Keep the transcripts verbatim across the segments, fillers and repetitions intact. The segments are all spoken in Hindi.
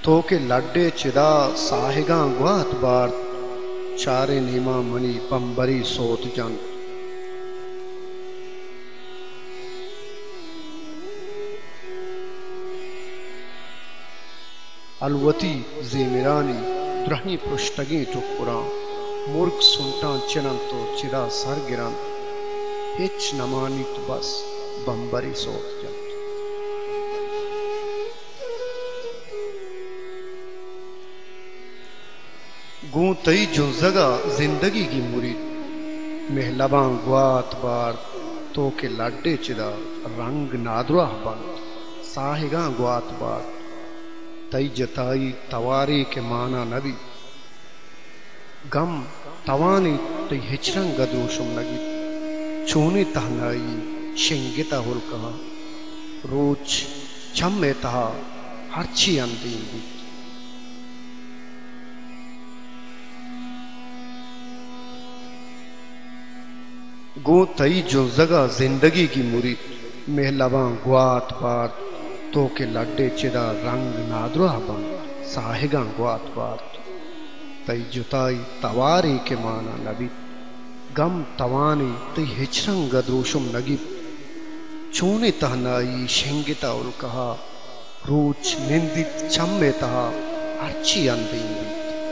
तो के लड्डे चिदा साहिगा गुआत बार चारे नीमा मणि पंबरी सोत जन अलवती जेमिरानी द्रहनी पृष्ठगी टुकुरा मूर्ख सुंटा चिरन तो चिदा सर गिरन हिच नमानी तो बस बंबरी सोत जन गूं तई जो जगह जिंदगी की मुरीद महलबा गुआत बार तो के लाडे चिदा रंग नादरा बंद साहिगा गुआत बार तई जताई तवारी के माना नबी गम तवानी तई हिचरंग गदोशुम नगी चूनी तहनाई शिंगिता हुल कहा रोच छम्मे तहा हर्ची अंदीन गो तई जो जगह जिंदगी की मुरीद महलबा गुआत बार तो के लड्डे चिदा रंग नादरा बंद साहिगा गुआत बार तई जुताई तवारी के माना नबी गम तवानी तई हिचरंग गदरोशुम नगी चूने तहनाई शेंगिता उल कहा रोच निंदित छम्मे तहा अर्ची अंदीन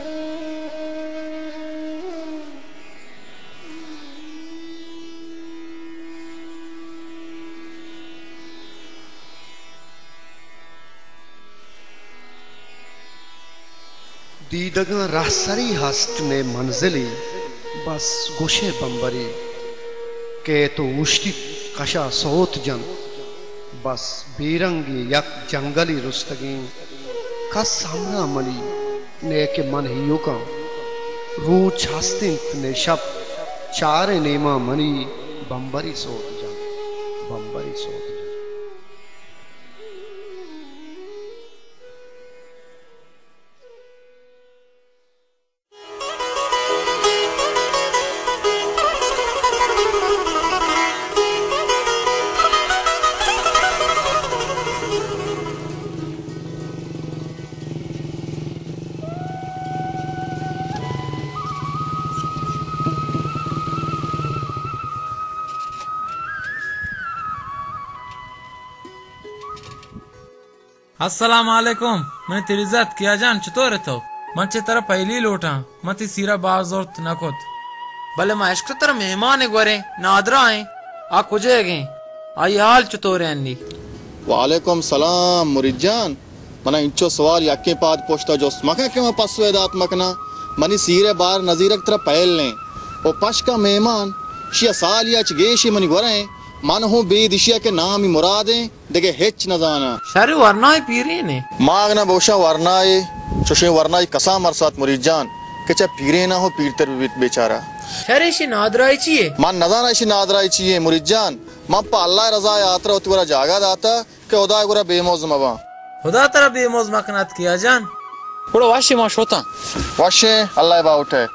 दीदगा रासरी हस्त ने मंजिली बस गोशे बंबरी के तो उश्ती कशा सोत जन बस बेरंगी यक जंगली रुस्तगी कस हमना मली ने के मन ही युका रूच हस्तिंत ने शब चारे नेमा मनी बंबरी सोत जन बंबरी सोत जन अस्सलाम वालेकुम। मैंने तेरी इज्जत किया जान चतोर तो मंचे तरह पहली लोटा मती सीरा बाज और नकोत भले माश्क तरह मेहमान है गोरे नादरा है आ कुजे गए आई हाल चतोरे अन्नी वालेकुम सलाम मुरिजान मना इंचो सवाल यक्के पाद पोष्टा जो मका के पसवेदात मकना मनी सीरे बार नजीरक तरह पहल ने ओ पश का मेहमान शिया साल या चगेशी मनी गोरे मन हो बेदिशिया के नाम ही मुरादे देखे हेच न जाना शरी वरनाई पीरे ने मागना बोशा वरनाई चुशे वरनाई कसा मरसात मुरिजान के चा पीरे ना हो पीरतर बेचारा शरी शी नादराई चाहिए मान नजाना शी नादराई चाहिए मुरिजान मप्पा अल्लाह रजा यात्रा होती वरा जागा दाता के उदा गुरा बेमौज मबा खुदा तरह बेमौज मकनात किया जान बड़ो वाशी माश होता वाशे अल्लाह बा उठे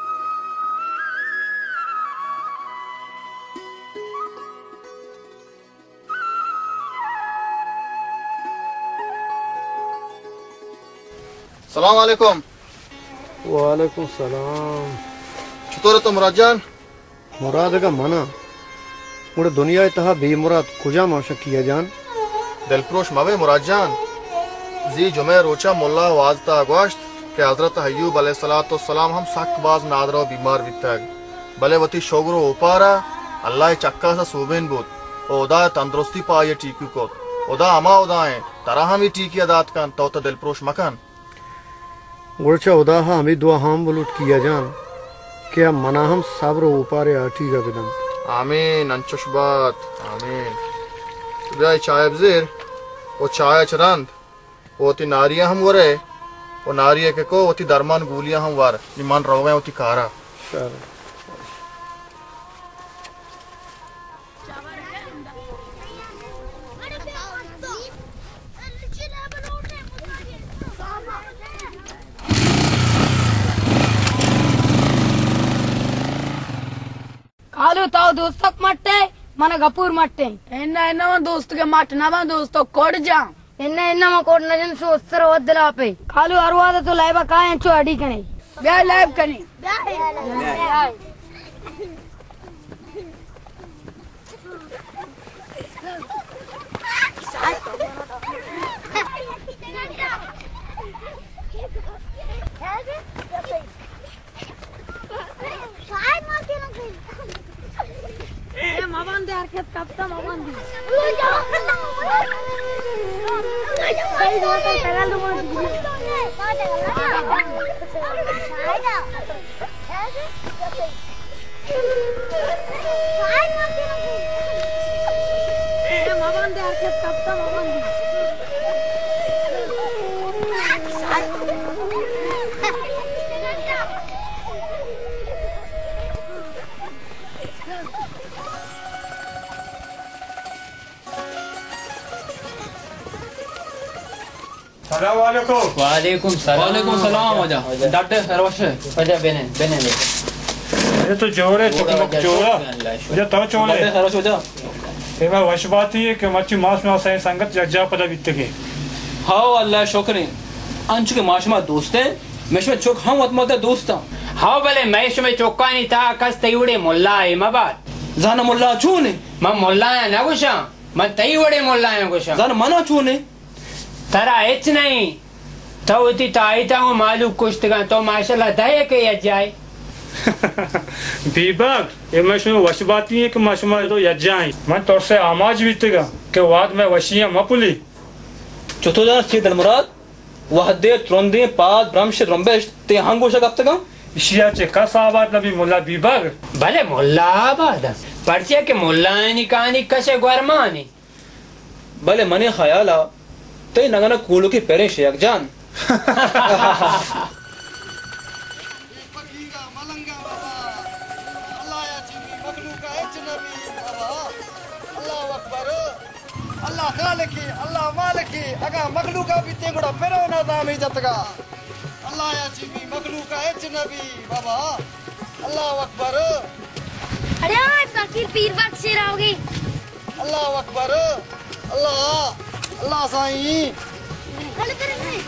सलाम वालेकुम। वालेकुम सलाम। चतुर तो मुराजान मुराद का मना मुड़े दुनिया तहा बेमुराद कुजा माशा किया जान दिलप्रोश मवे मुराजान जी जुमे रोचा मुल्ला वाजता गोश्त के हजरत अय्यूब अलैहिस्सलातु वस्सलाम हम सख्त बाज नादरो बीमार बितग भले वती शोगरो उपारा अल्लाह चक्का सा सूबेन बुत ओदा तंदुरुस्ती पाए टीकू को ओदा अमा ओदाए तरह हम ही टीकी अदात कान तो तो दिलप्रोश मकान गुरचा उदा हमी दुआ हम बुलुट किया जान क्या मना हम सब्र ऊपर आठी का बिदम आमीन अंचुशबात आमीन जाय चाय बजीर वो चाय चरंद वो ती नारियां हम वरे वो नारिया के को वो ती दरमान गुलियां हम वार ईमान रोगे वो ती कारा కాలు తావు దోస్తకు మట్టే మన గపూర్ మట్టే ఎన్న ఎన్న దోస్తు के मट ना दोस्तों कोड जा इन्ना इन्ना मकोट नजन सो उत्तर वदला पे कालू अरवादा तो लाइबा काए चो अडी कने ब्याह लाइव कने ए मवान दे हरकत कपता मवान दी सही दो तो लगा लो ए मवान दे हरकत कपता मवान दी Assalamualaikum. Waalaikumsalam. Waalaikumsalam aja. Doctor Sarvash. वजह बने बने ले ये तो जोर है चुकमुक जोरा ये तो चोले Doctor Sarvash वजह ये मैं वश बात ही है कि मच्छी मास में सही संगत जज्जा पदा बित्ते के हाँ अल्लाह शुक्र है अंश के माशमा दोस्त हैं मैं चौक हम अतमत दोस्त हूँ हाँ भले महेश में चौका नहीं था कस तईवड़े मुल्ला है मबाद जाना मुल्ला चूने मैं मुल्ला है ना गुशा मैं तईवड़े मुल्ला है गुशा जाना मना चूने तरा इच नहीं तो उती ताईता हूँ मालूम कुछ तक तो माशाल्लाह दया के या जाए बीबाग ये मैं शुरू वश बात ही है कि माशमा तो यज्जा है मैं तौर से आमाज बीतेगा कि वाद में वशियां मपुली चतुर्दार सीधल मुराद वह दे त्रोंदे पाद ब्रह्मश रंबेश ते हंगोशा कब तक इशिया चे का साबात नबी मुल्ला बीबाग भले मुल्ला आबाद पर्चे के मुल्ला है कहानी कसे गुरमानी भले मने ख्याला ते नगना कूलो की पेरे शेख जान अल्लाह खालिकी अल्लाह मालिकी अगा मखलूका भी तेगुड़ा पेरो ना दाम इज्जत का अल्लाह या चिमी मखलूका एच नबी बाबा अल्लाह अकबर अरे यार फकीर पीर वक्त से रहोगे अल्लाह अकबर अल्लाह अल्लाह साईं हेलो करेंगे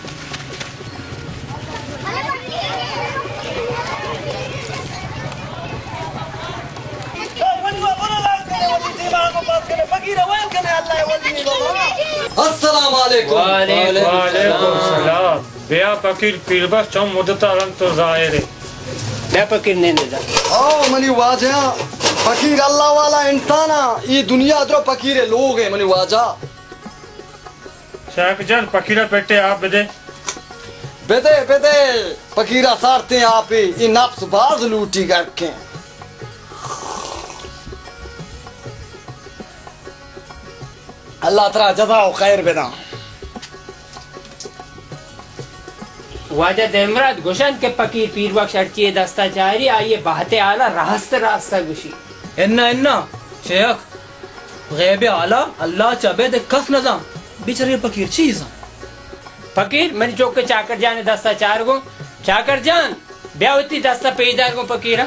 अस्सलाम वालेकुम वालेकुम सलाम बेया फकीर पीरबस चम मुद्दता रंग तो जाहिर है मैं फकीर ने दे दा ओ मनी वाजा फकीर अल्लाह वाला इंसान ये दुनिया दरो फकीर लोग है मनी वाजा शेख जान फकीरा बेटे आप बदे बेदे बेदे फकीरा सारते आप ही ये नफ्स बाज लूटी करके अल्लाह तरा जज़ा खैर बेदा वाजा देमरात गुशन के फकीर पीर बख्श अर्ची दस्ता जारी आइए बाते आला रास्ते रास्ता गुशी इन्ना इन्ना शेख गैब आला अल्लाह चाबे दे कस नजा बेचारे फकीर चीज फकीर मेरी चौक के चाकर जाने दस्ता चार गो चाकर जान ब्याह होती दस्ता पेदार गो फकीरा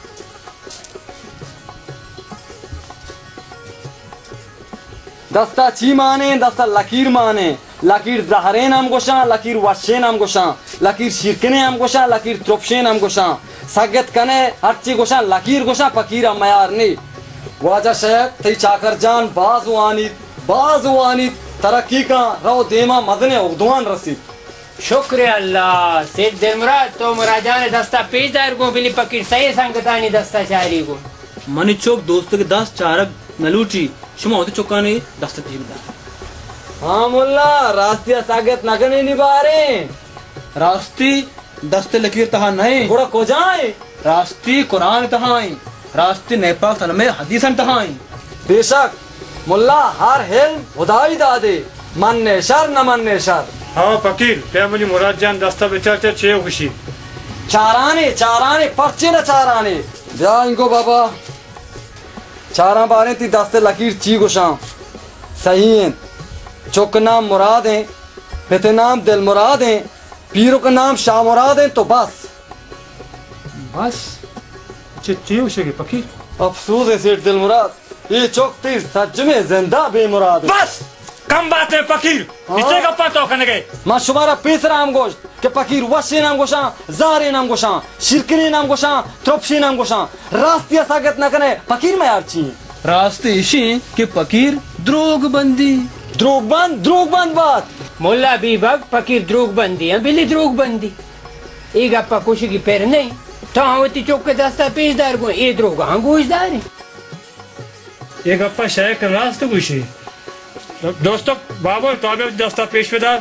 दस्ता ची माने दस्ता लकीर माने लकीर जहरे नाम गोशा लकीर वशे नाम गोशा लकीर शिरकने नाम गोशा लकीर त्रोपशे नाम गोशा सगत कने हरची गोशा लकीर गोशा फकीरा मयार ने वाजा शेख तई चाकर जान बाज वानी बाज वानी तरक्की का रो देमा मदने उद्वान रसी शुक्र अल्लाह सेठ देमरात तो मुराजान दस्ता पेदार गो बिली फकीर सही संगतानी दस्ता चारी गो मनी चौक दोस्त के दस चारक नलूची शुमा होते चौका ने दस्त जीवदा हाँ मुल्ला रास्तिया सागत नगने निबारे रास्ती दस्ते लकीर तहा नहीं थोड़ा को जाए रास्ती कुरान तहाई रास्ती नेपाल सल में हदीसन तहाई बेशक मुल्ला हर हेल खुदाई दादे मन्ने शर न मन्ने शर हाँ फकीर फैमिली मुराद जान दस्ता बेचार छे खुशी चाराने चाराने पर्चे न चाराने जा इनको बाबा चारा बारे ती दस्ते लकीर ची गुशा सही है चौक नाम मुराद है पिते नाम दिल मुराद है पीरों का नाम शाह मुराद है तो बस बस चे खुशी के फकीर अफसोस है सेठ दिल मुराद ये चौक ती सच में जिंदा बेमुराद है बस कम बात है फकीर इसे गप्पा तो करने गए मां शुमारा पेसरा हम गोश्त के फकीर वशी नाम गोशा जारे नाम गोशा शिरकनी नाम गोशा त्रोपशी नाम गोशा रास्तिया सागत न कने फकीर में यार ची रास्ते इशी के फकीर द्रोग बंदी द्रोग बंद द्रोग बंद बात मुल्ला बीबक फकीर द्रोग बंदी है बिल्ली द्रोग बंदी एक गप्पा कुछ की पैर नहीं तावती चौक के दस्ता पेशदार को ये द्रोग हाँ गोशदार है ये गप्पा शायद कर रास्ते कुछ दोस्तों बाबर ताबे दस्ता पेशवेदार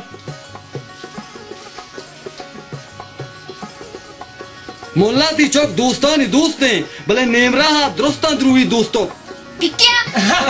मोल्ला ती चौक दोस्तानी दोस्त हैं भले नेमरा हा दुरुस्ता द्रुवी दोस्तों क्या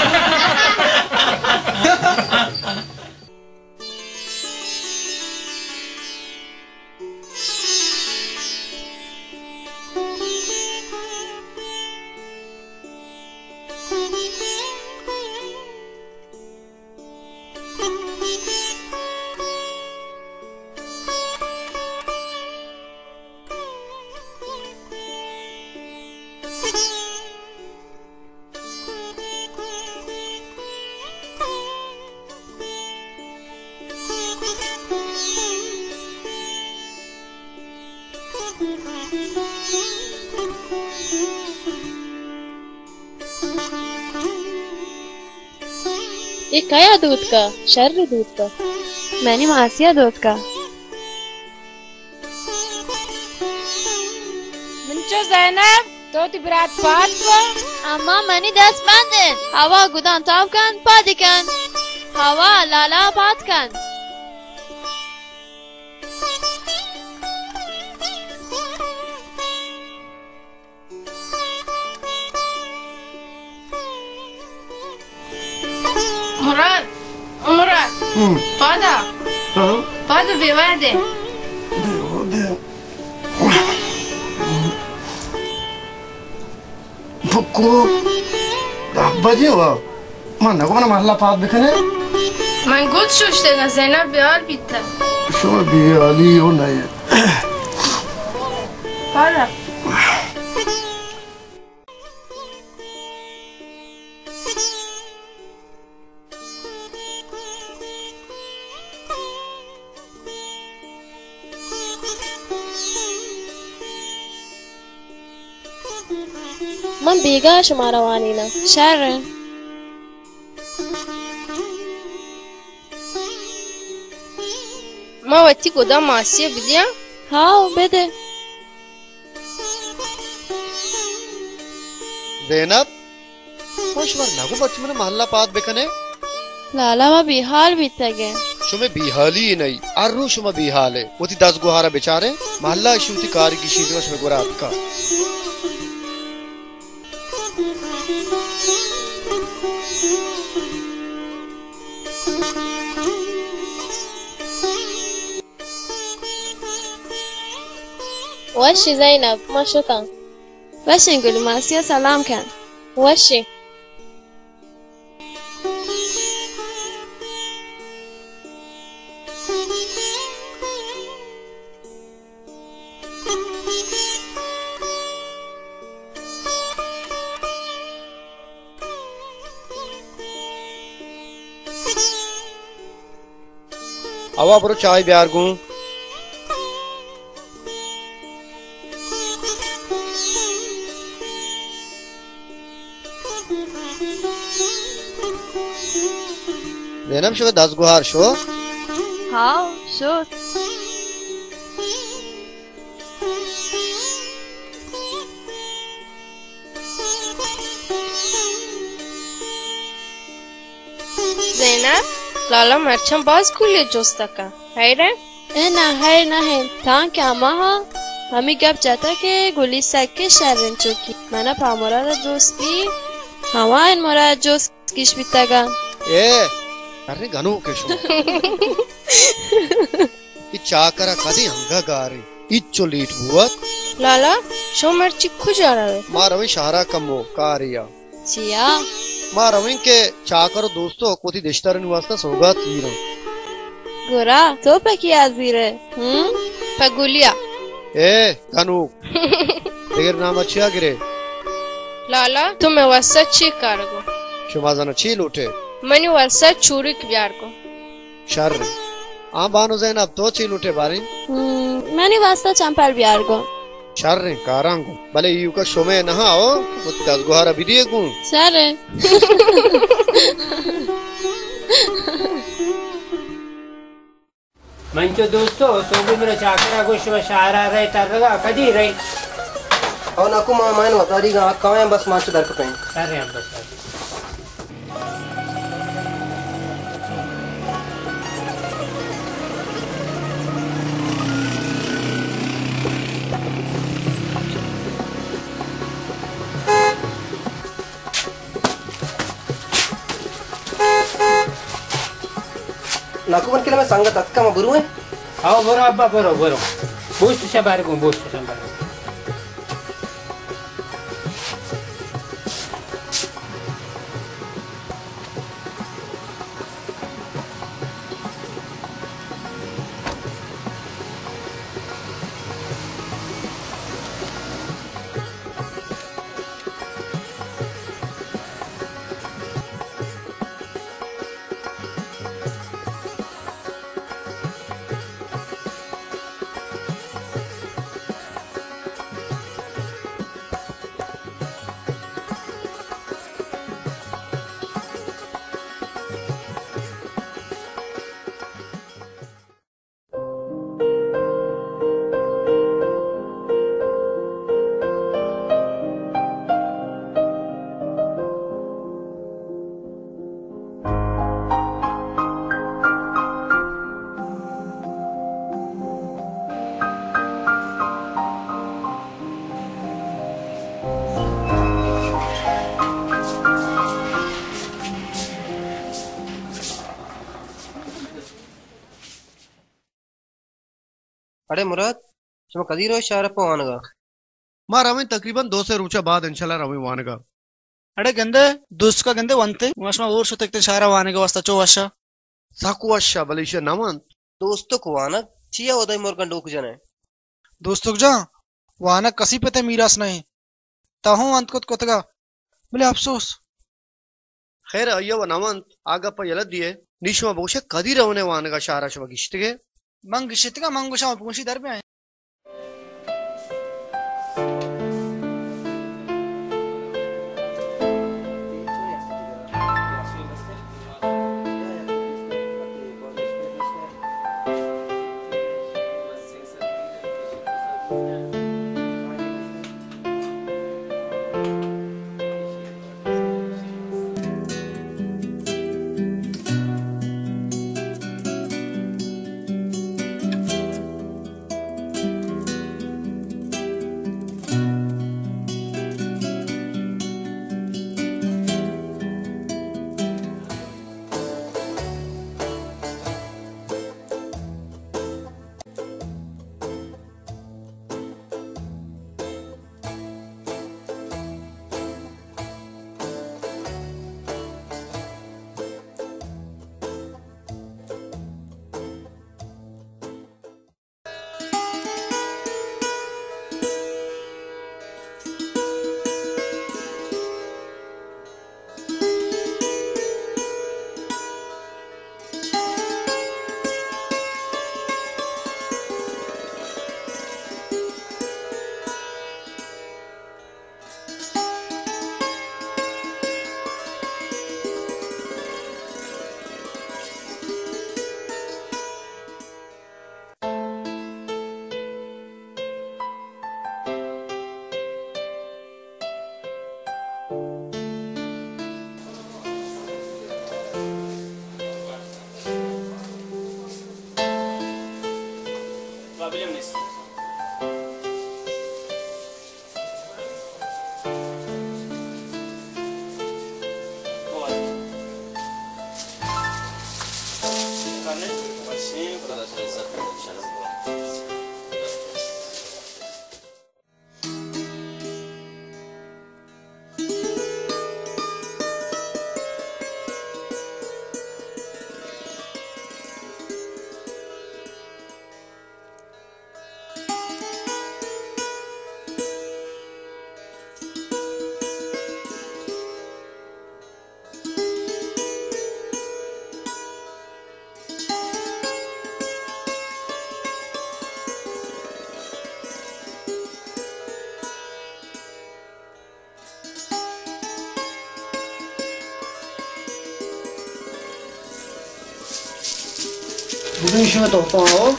ये कया दूध का शर्र दूध का मैंने मासिया दूध का मंचो ज़ैनब तो तिबरात पात को अम्मा मैंने दस बंदन हवा गुदान ताव kan पादिकन हवा लाला पात kan मुराद मुराद पादा पादा बेवादे बुक्को बजे हुआ मन को ना महल्ला पाद बिखने मैं गुड सोचते ना ज़ैनब बिहार बीता शो बिहाली हो नहीं पादा मन बेगा शुमारा वानी ना शहर माँ वच्ची कोदा मासिया बिदिया हाँ बेदे ज़ैनब खुशवर ना को बच्चे में महल्ला पाद बिखने लाला वा बिहार बीता गए शुमे बिहाली नहीं अर्रू शुमा बिहाले वो थी दस गुहारा बेचारे महल्ला शूती कारी की शीतवा शुमे गुरात का वशी ज़ैनब मशुता वशी गुल मासिया सलाम खान वशी आवा बरो चाय ब्यार गूं ज़ैनब शो दस गुहार शो हाँ शो ज़ैनब लाला मरचम बाज खुले जोस्ता का है रे ए ना है ना है था क्या महा हमी कब जाता के गुली सक के शरण चुकी मना पामोरा दोस्ती हवा इन मोरा जोस किश बितागा ए अरे गनो के शो ई चाकरा कदी हंगा गारी इच्चो लीट हुआ लाला शो मरची खुजा रहे मारवी शहरा कमो कारिया चिया मारवी के चाकर दोस्तों कोती देशतारन वास्ता सौगात हीरो गोरा तो पकी आजीरे हम्म पगुलिया ए गनो तेर नाम अच्छा गिरे लाला तुम्हें वसा ची कारगो शुमाजाना ची लूटे मनी वर्षा चूरिक बिहार को शर आ बानो जैनब तो ची लुटे बारी मनी वास्ता चंपाल बिहार को शर कारांगो भले यू का शोमे नहा हो मुत दस गुहारा भी दिए को सर मंचो दोस्तों सोबी मेरा चाकरा गोश में शारा रहे तरगा कदी रही और नाकु मा मायन वतारी गा कावे बस माच दर पे सर हम बस नाकु मन के में संगत अक्का मा बुरु है आओ बरो अब्बा बरो बरो बूस्ट शबार को बूस्ट शबार अरे मुराद चम कदी रो शारा पवानगा मां रवे तकरीबन दो से रुचा बाद इंशाल्लाह रवे वानगा अरे गंदे दोस्त का गंदे वंते वशमा और सुतकते शारा वानगा वास्ता चो वशा साकु वशा बलिशा नमन दोस्तों को वानग चिया उदय मोरकन डोक जने दोस्तों जा वानग कसी पे ते मीरास नहीं ताहू अंत को कोतगा बोले अफसोस खैर अय्यो नमन आगा प यलद दिए निशवा बोशे कदी रवने वानगा शारा शवा गिश्तगे मंग गिश्तगा मंगुशा पूंशी दर पे आए Bugün işime toplağı.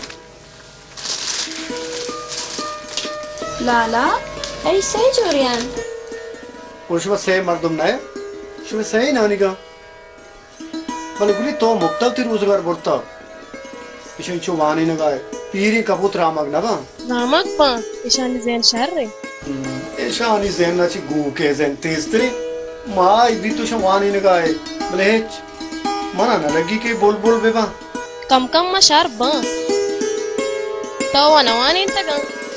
Lala, ey sen Jorian. Konuşma şey mardum ne? Şu şey ne aniga? Bana guli to muktal tir uzgar borta. İşin şu vani ne gay. Piri kaput ramak ne ba? Ramak ba? İşani zen şerre. İşani zen na çi gu ke zen testri. Ma idi to şu vani ne gay. Bale hiç. Mana na lagi ke bol bol beba. Kam kam ma şer ba? Tawa nawani intaga.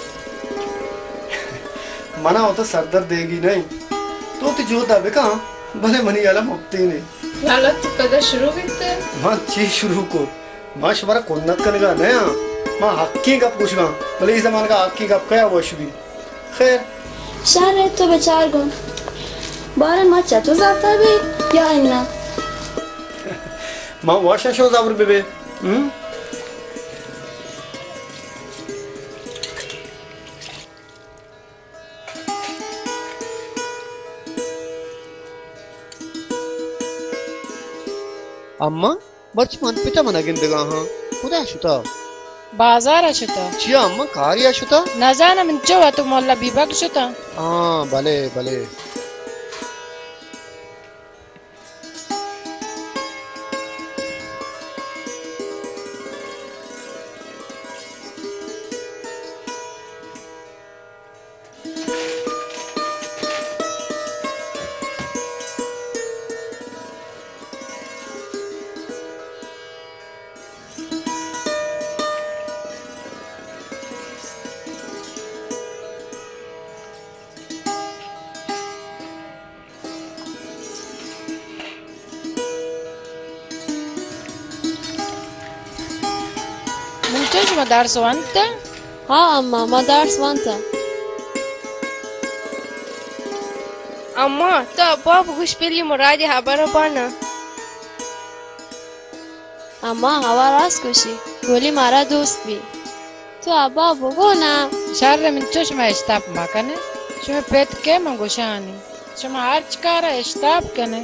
Mana o to sardar देगी नहीं. तो ती जो दाबे कहाँ? भले मनी याला मुक्ति नहीं. Lala tu kada शुरू करते? माँ ची शुरू को. माँ शुमारा कोन्नत करने का नया. माँ हक्की का पूछना. भले इस ज़माने का हक्की का क्या वो शुभी. खैर. शारे तो बेचार गो. बारन माँ चतुर जाता भी या इन्ना. माँ वाशा शो जाबर बेबे. हम्म? अम्मा बर्च मन पिता मना गिंदगा हाँ खुदा शुता बाजार शुता चिया अम्मा कार्या शुता न जाना मन जो तो मोल्ला बिबक शुता हाँ भले भले Muchos madar swanta? हाँ अम्मा मदार स्वंता. Amma ta babu kuş peli muradi habara bana. अम्मा हवा रास खुशी गोली मारा दोस्त भी. तो अब्बा बोगो ना. Şarre muchos ma estap makane. Şuma pet ke mangoshani. Şuma harç kara estap kane.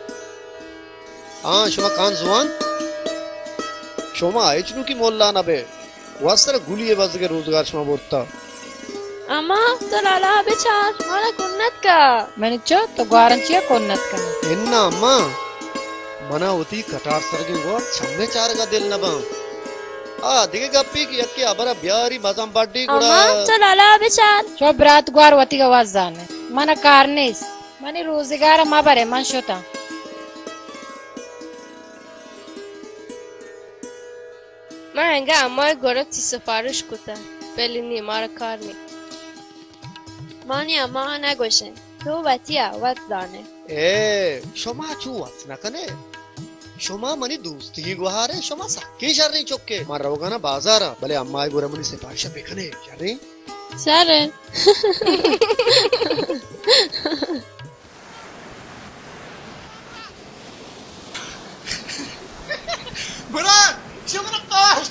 हाँ शुमा कान जुआन शुमा आइचनु की मोल्ला ना बे वास्तर गुलिये बज के रोजगार शुमा बोलता अम्मा तो लाला बेचार मारा कुन्नत का. मैंने चो तो गारंचिया कोन्नत कने. इन्ना अम्मा मना होती कटार सरगे गोर छम्मे चार का दिल नबा आ दिगे गप्पी की यक्के अबरा ब्यारी मजम बाड्डी गुड़ा अम्मा तो लाला बेचार शो ब्रात ग्वार वती का वाज जाने मना कारनेस मनी रोजगार मा बरे मन शोता. मैं हंगा अम्मा गोरत सी सिफारिश कुता पहले नहीं मारा कार नहीं. मानी अम्मा ना गोशन तो वतिया वत दाने. ए शुमा चू वत ना कने शुमा मनी दोस्ती की गुहारे शुमा सक्की शर्री चुक्के मार रोगा ना बाजारा भले अम्मा आई गोरा मनी सिफारिश बेखने शर्री शर्रे बुरा शुक्र काश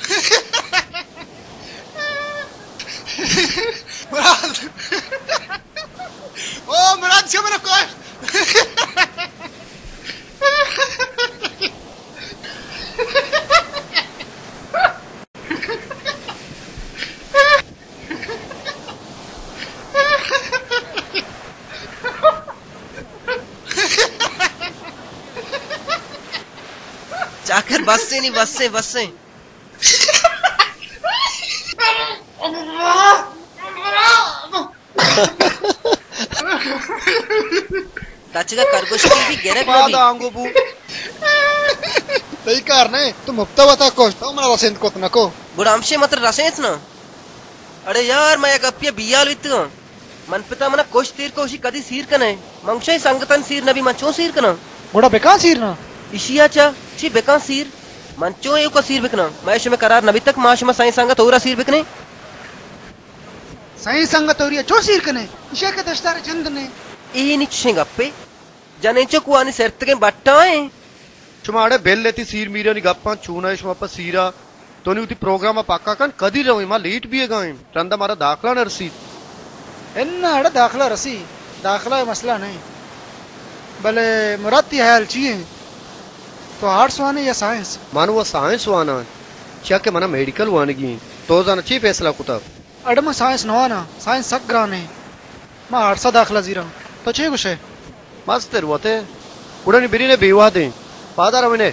मुराद ओ मुराद शुक्र काश जाकर बस से नहीं बस से बस से ताचिका करगोशी भी गेरक में भी आंगो बू सही कार ने तुम हफ्ता बता कोश तो मना रसेंत कोत नको बुरामशे मात्र रसेंत ना अरे यार मैं एक अपिया बियाल वित्तो मन पिता मना कोश तीर कोशी कदी सीर कने मंगशे संगतन सीर नबी मंचो सीर कना बुड़ा बेका सीर ना इशियाचा ची बेका सीर मंचो यू का सीर बिकना मैं शुमे करार नबी तक माश में साई संगत औरा सीर बिकने सही संगत औरिया चो सीर कने इशे के दस्तार चंद ने ई निचेंग अप्पे जने चो कुआनी सेर्त के बट्टाए शुमाड़े बेल लेती सीर मीरा नि गप्पा चूना शुमा पर सीरा तो नहीं उती प्रोग्राम पाका कन कदी रहो मां लेट भी है गाएं चंदा मारा दाखला न रसी इन्ना अड़ा दाखला रसी दाखला मसला नहीं भले मुराद ती हाल चाहिए तो आर्ट्स वाने या साइंस मानो वो साइंस वाना चिया के मना मेडिकल वानगी तो जान ची फैसला कुता अडमा साइंस नवाना साइंस सक ग्राने मा आरसा दाखला जीरा तो चे कुछ है मस्त रुआते उड़नी बिरी ने बेवा दे पादा रवने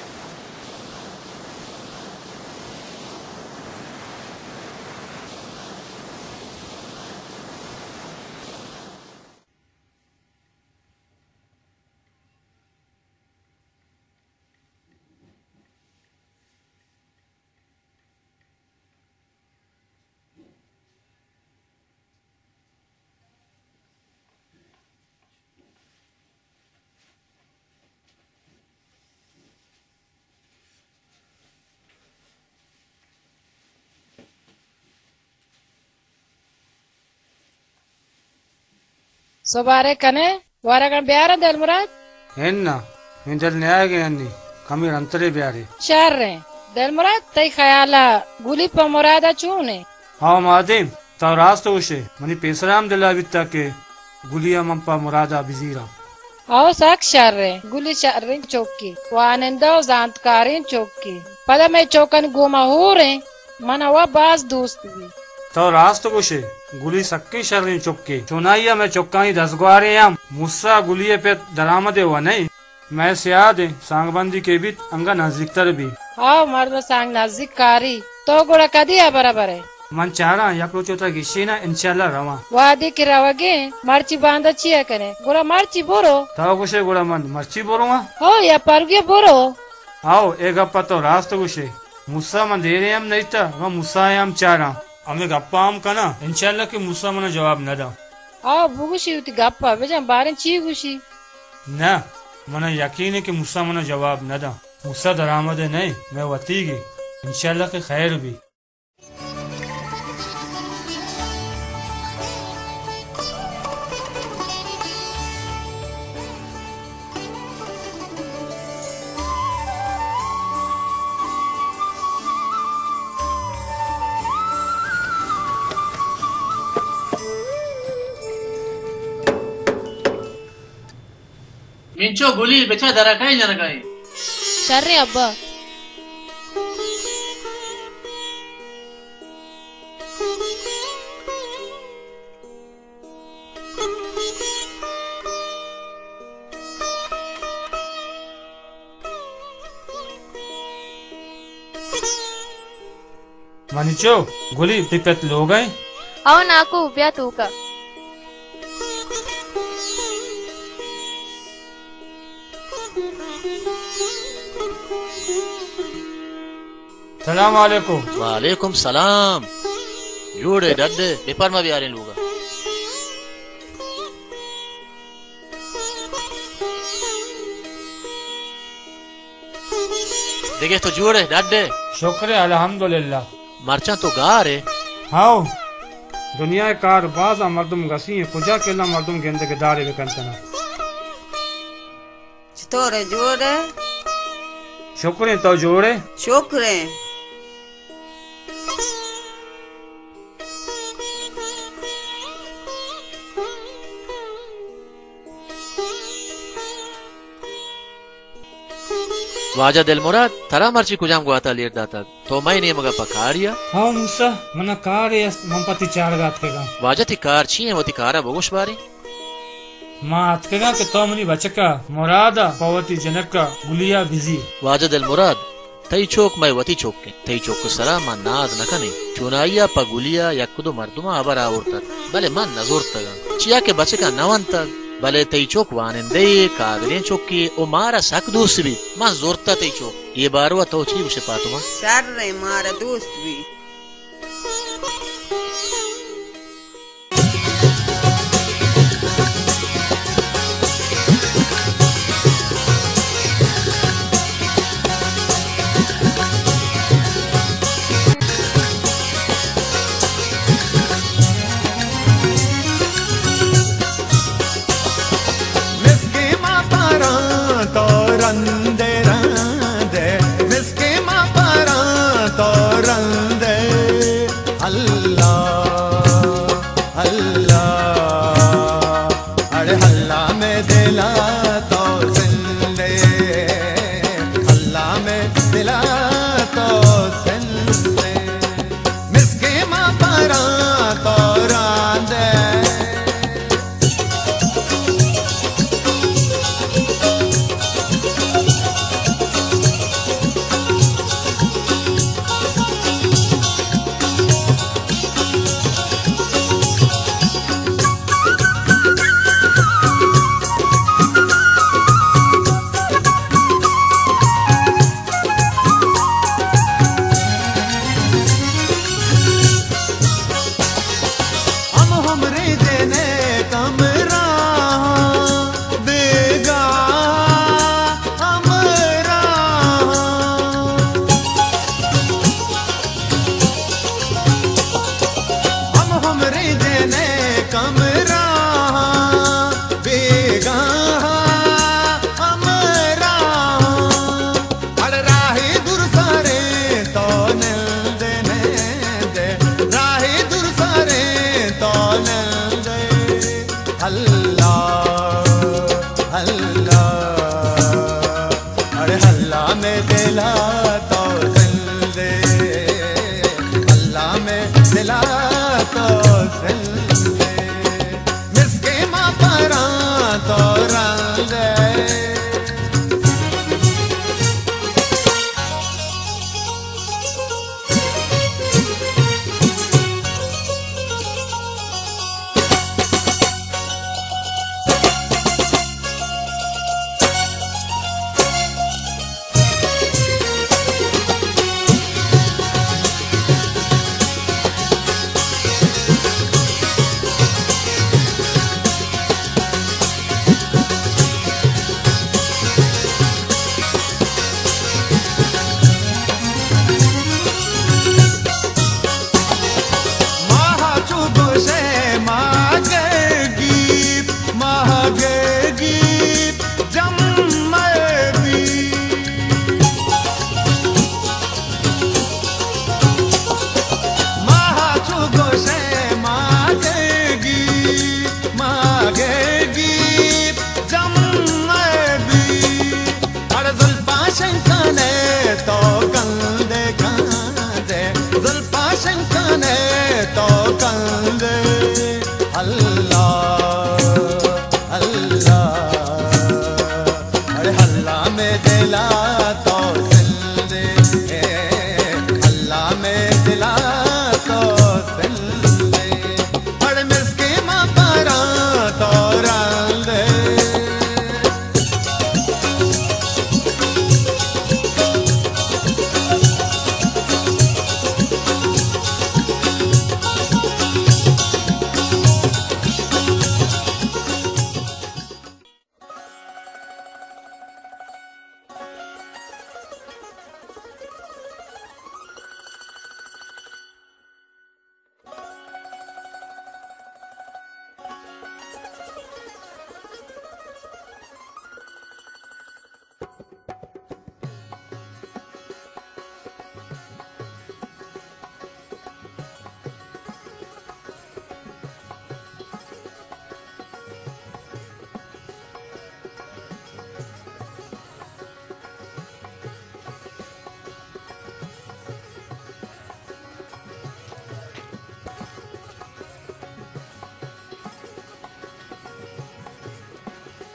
सोबारे कने वारगण ब्यारे दिल मुराद हेन्ना मिंदल न्यायगे अन्नी कमी अंतरे ब्यारे शहर रे दिल मुराद तई ख्याला गुली प मुरादा चूने हाँ मादिम तो रास्त उसे मनी पेसराम दिला बिता के गुलिया मंपा मुरादा बिजीरा आओ साक शहर रे गुली शहर रे चौकी वानंदो जानकारीन चौकी पदा में चौकन गुमा हो रे मना वा बाज दोस्त भी तो रास्त कुशे गुली सक्की शर्री चुपके चुनाइया में चुक्काई दसगवारे याम मुस्सा गुलिये पे दरामदे हुआ नहीं मैं सियाद सांगबंदी के भी अंगा नजदीकतर भी आओ मर्द सांग नजदीक कारी तो गुड़ा कदिया बराबर है मन चाह रहा या चौथा गिशी ना इंशाल्लाह रवा वादी की रवागे मर्ची बांधा चिया करे गुड़ा मर्ची बोरो तो कुशे गुड़ा मन मर्ची बोरो हो या परगे बोरो आओ एक गप्पा तो रास्त कुशे मुस्सा मन दे रहे हम नहीं था वह मुस्सा हम चाह रहा हमें गप्पा हम कना इंशाल्लाह के मुस्सा मना जवाब न दा आओ बुगुशी उती गप्पा बेजा बारे ची गुशी ना मना यकीन है कि मुस्सा मना जवाब न दा मुस्सा दरामद नहीं मैं वतीगी इंशाल्लाह के खैर भी मिंचो गुली बेचा दरा काई जन काई शर्रे अब्बा मनिचो गुली पिपत लोग हैं आओ नाको उब्या तूका सलाम वालेकुम वालेकुम सलाम जोड़े डड्डे पेपर में भी आ रहे लोग देखे तो जोड़े डड्डे शुक्र अल्हम्दुलिल्लाह मर्चा तो गा रे हाँ दुनिया कार बाजा मर्दम गसी कुजा केला मर्दम गेंद के दारे बेकंतना तोरे जोड़े शुक्र तो जोड़े शुक्र वाजा दिल मुराद थरा मर्ची कुजाम गुआता लेर दाता तो मैं ने मगा पकारिया हाँ मुसा मना कार है मंपति चार गात केगा वाजा थी कार छी है वो थी कारा बगुश बारी माँ केगा के तो मनी बचका मुरादा पवती जनका गुलिया बिजी वाजा दिल मुराद तई चौक मैं वती चौक के तई चौक को सरा मां नाज नकने चुनाइया पगुलिया यकुदो मर्दुमा अबरा औरता भले मन नजोर तगा चिया के बचका नवन तक भले तई चौक वानंदे कागरे चौकी ओ मारा सक दोस्त भी मां जोरता तई चौक ये बारवा तो छी उसे पातुमा सर रे मारा दोस्त भी रंदे रंदे मिसके मां परा तो रंदे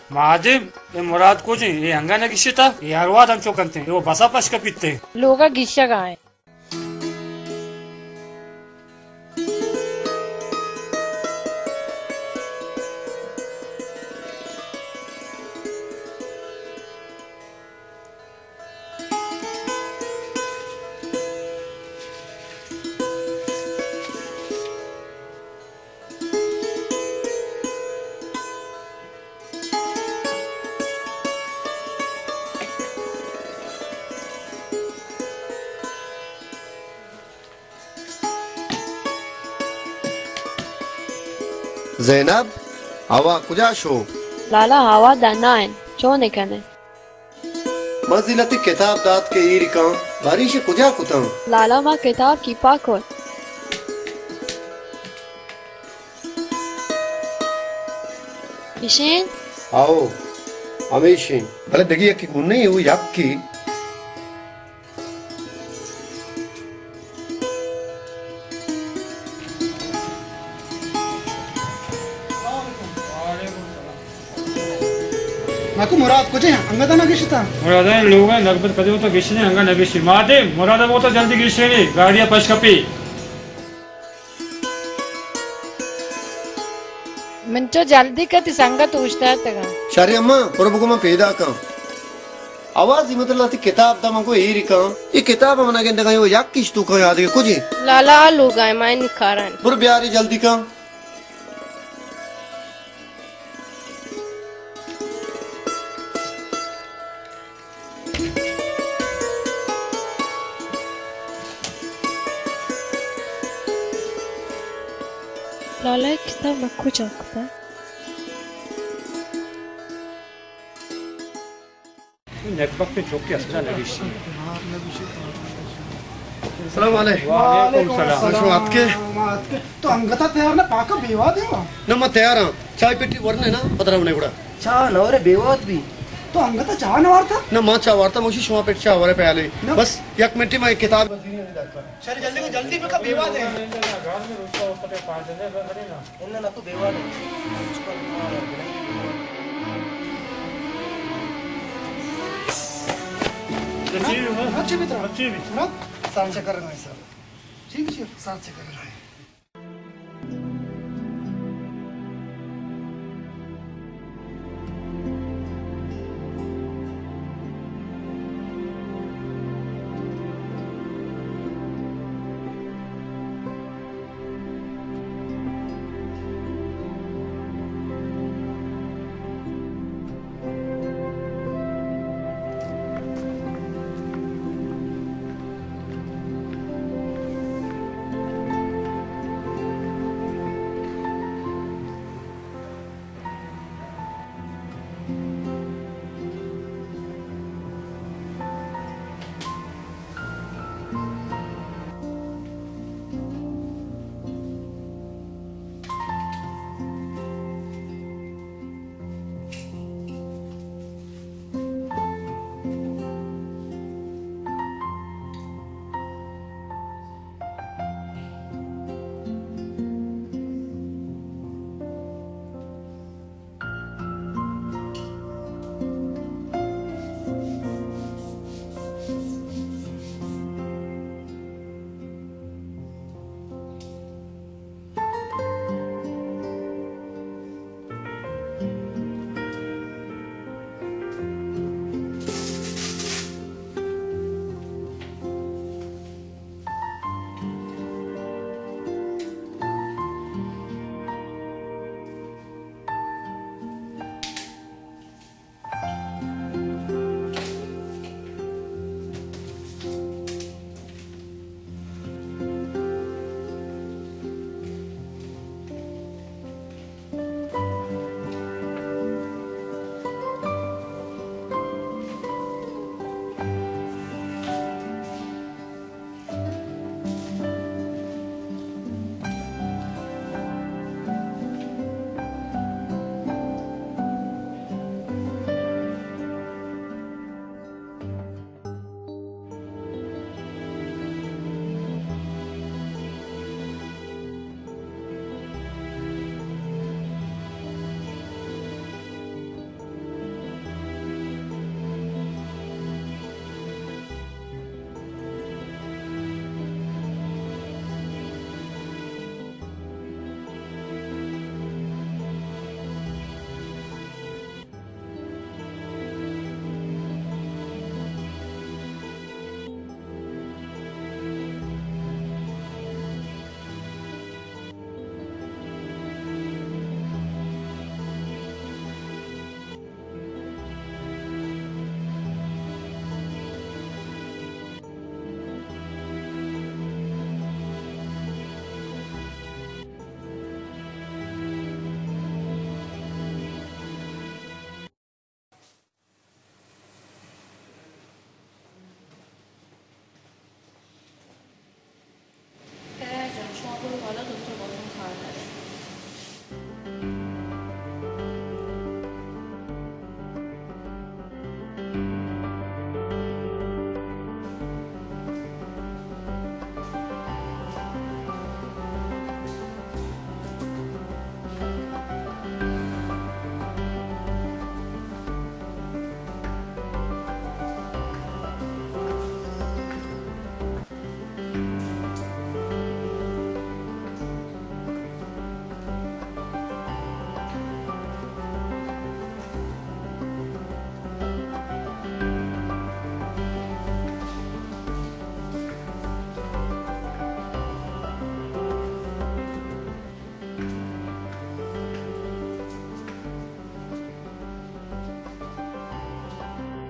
महादेव ये मुराद को जी ये अंगा न गिश्ता ये अरवाद हम चोकनते वो बसा पश का पीते लोगा गिस्सा गाए ज़ैनब हवा कुजा शो लाला हवा दानाइन चो निकने मजिलती किताब दात के ईरिका बारिश कुजा कुता लाला मा किताब की पाको इशेन आओ हमेशा भले दगिया की गुण नहीं वो यक की నాకు మురాద్ కుజే అంగదా నా గిషతా मुरादा लोग नगबत कदे तो गिशने अंगा न गिशी महादेव मुरादा वो तो जल्दी गिशे नहीं गाड़िया पश कपी मिंचो जल्दी कति संगत उष्टा तगा शारी अम्मा प्रभु को मैं पैदा का आवाज ही मतलब लाती किताब दा मको ईरिका ये किताब मना के ndगा यो यक किश तू को याद के कुछ लाला लोग आए मैं निखारन बुर प्यारी जल्दी का लाला किताब मक्खू चौकता नेकबक पे चौकी असला नगिशी सलाम वालेकुम सलाम मशवात के तो अंगता तयार ना पाका बेवा देवा ना मैं तैयार हूं चाय पेटी वरने ना पदरावने गुड़ा चा नवरे बेवात भी तो अंगता चा नवार था ना मां चा वार्ता मुशी शुमा पेट चा वरे पे आले बस एक मिनट में किताब सर जल्दी को जल्दी पे का बेवा दे घर में रुका होता है पांच दिन करे ना इन्ना ना तू बेवा दे अच्छी भी अच्छी भी तरह अच्छी भी ना सांस से करना है सर ठीक है सांस से करना है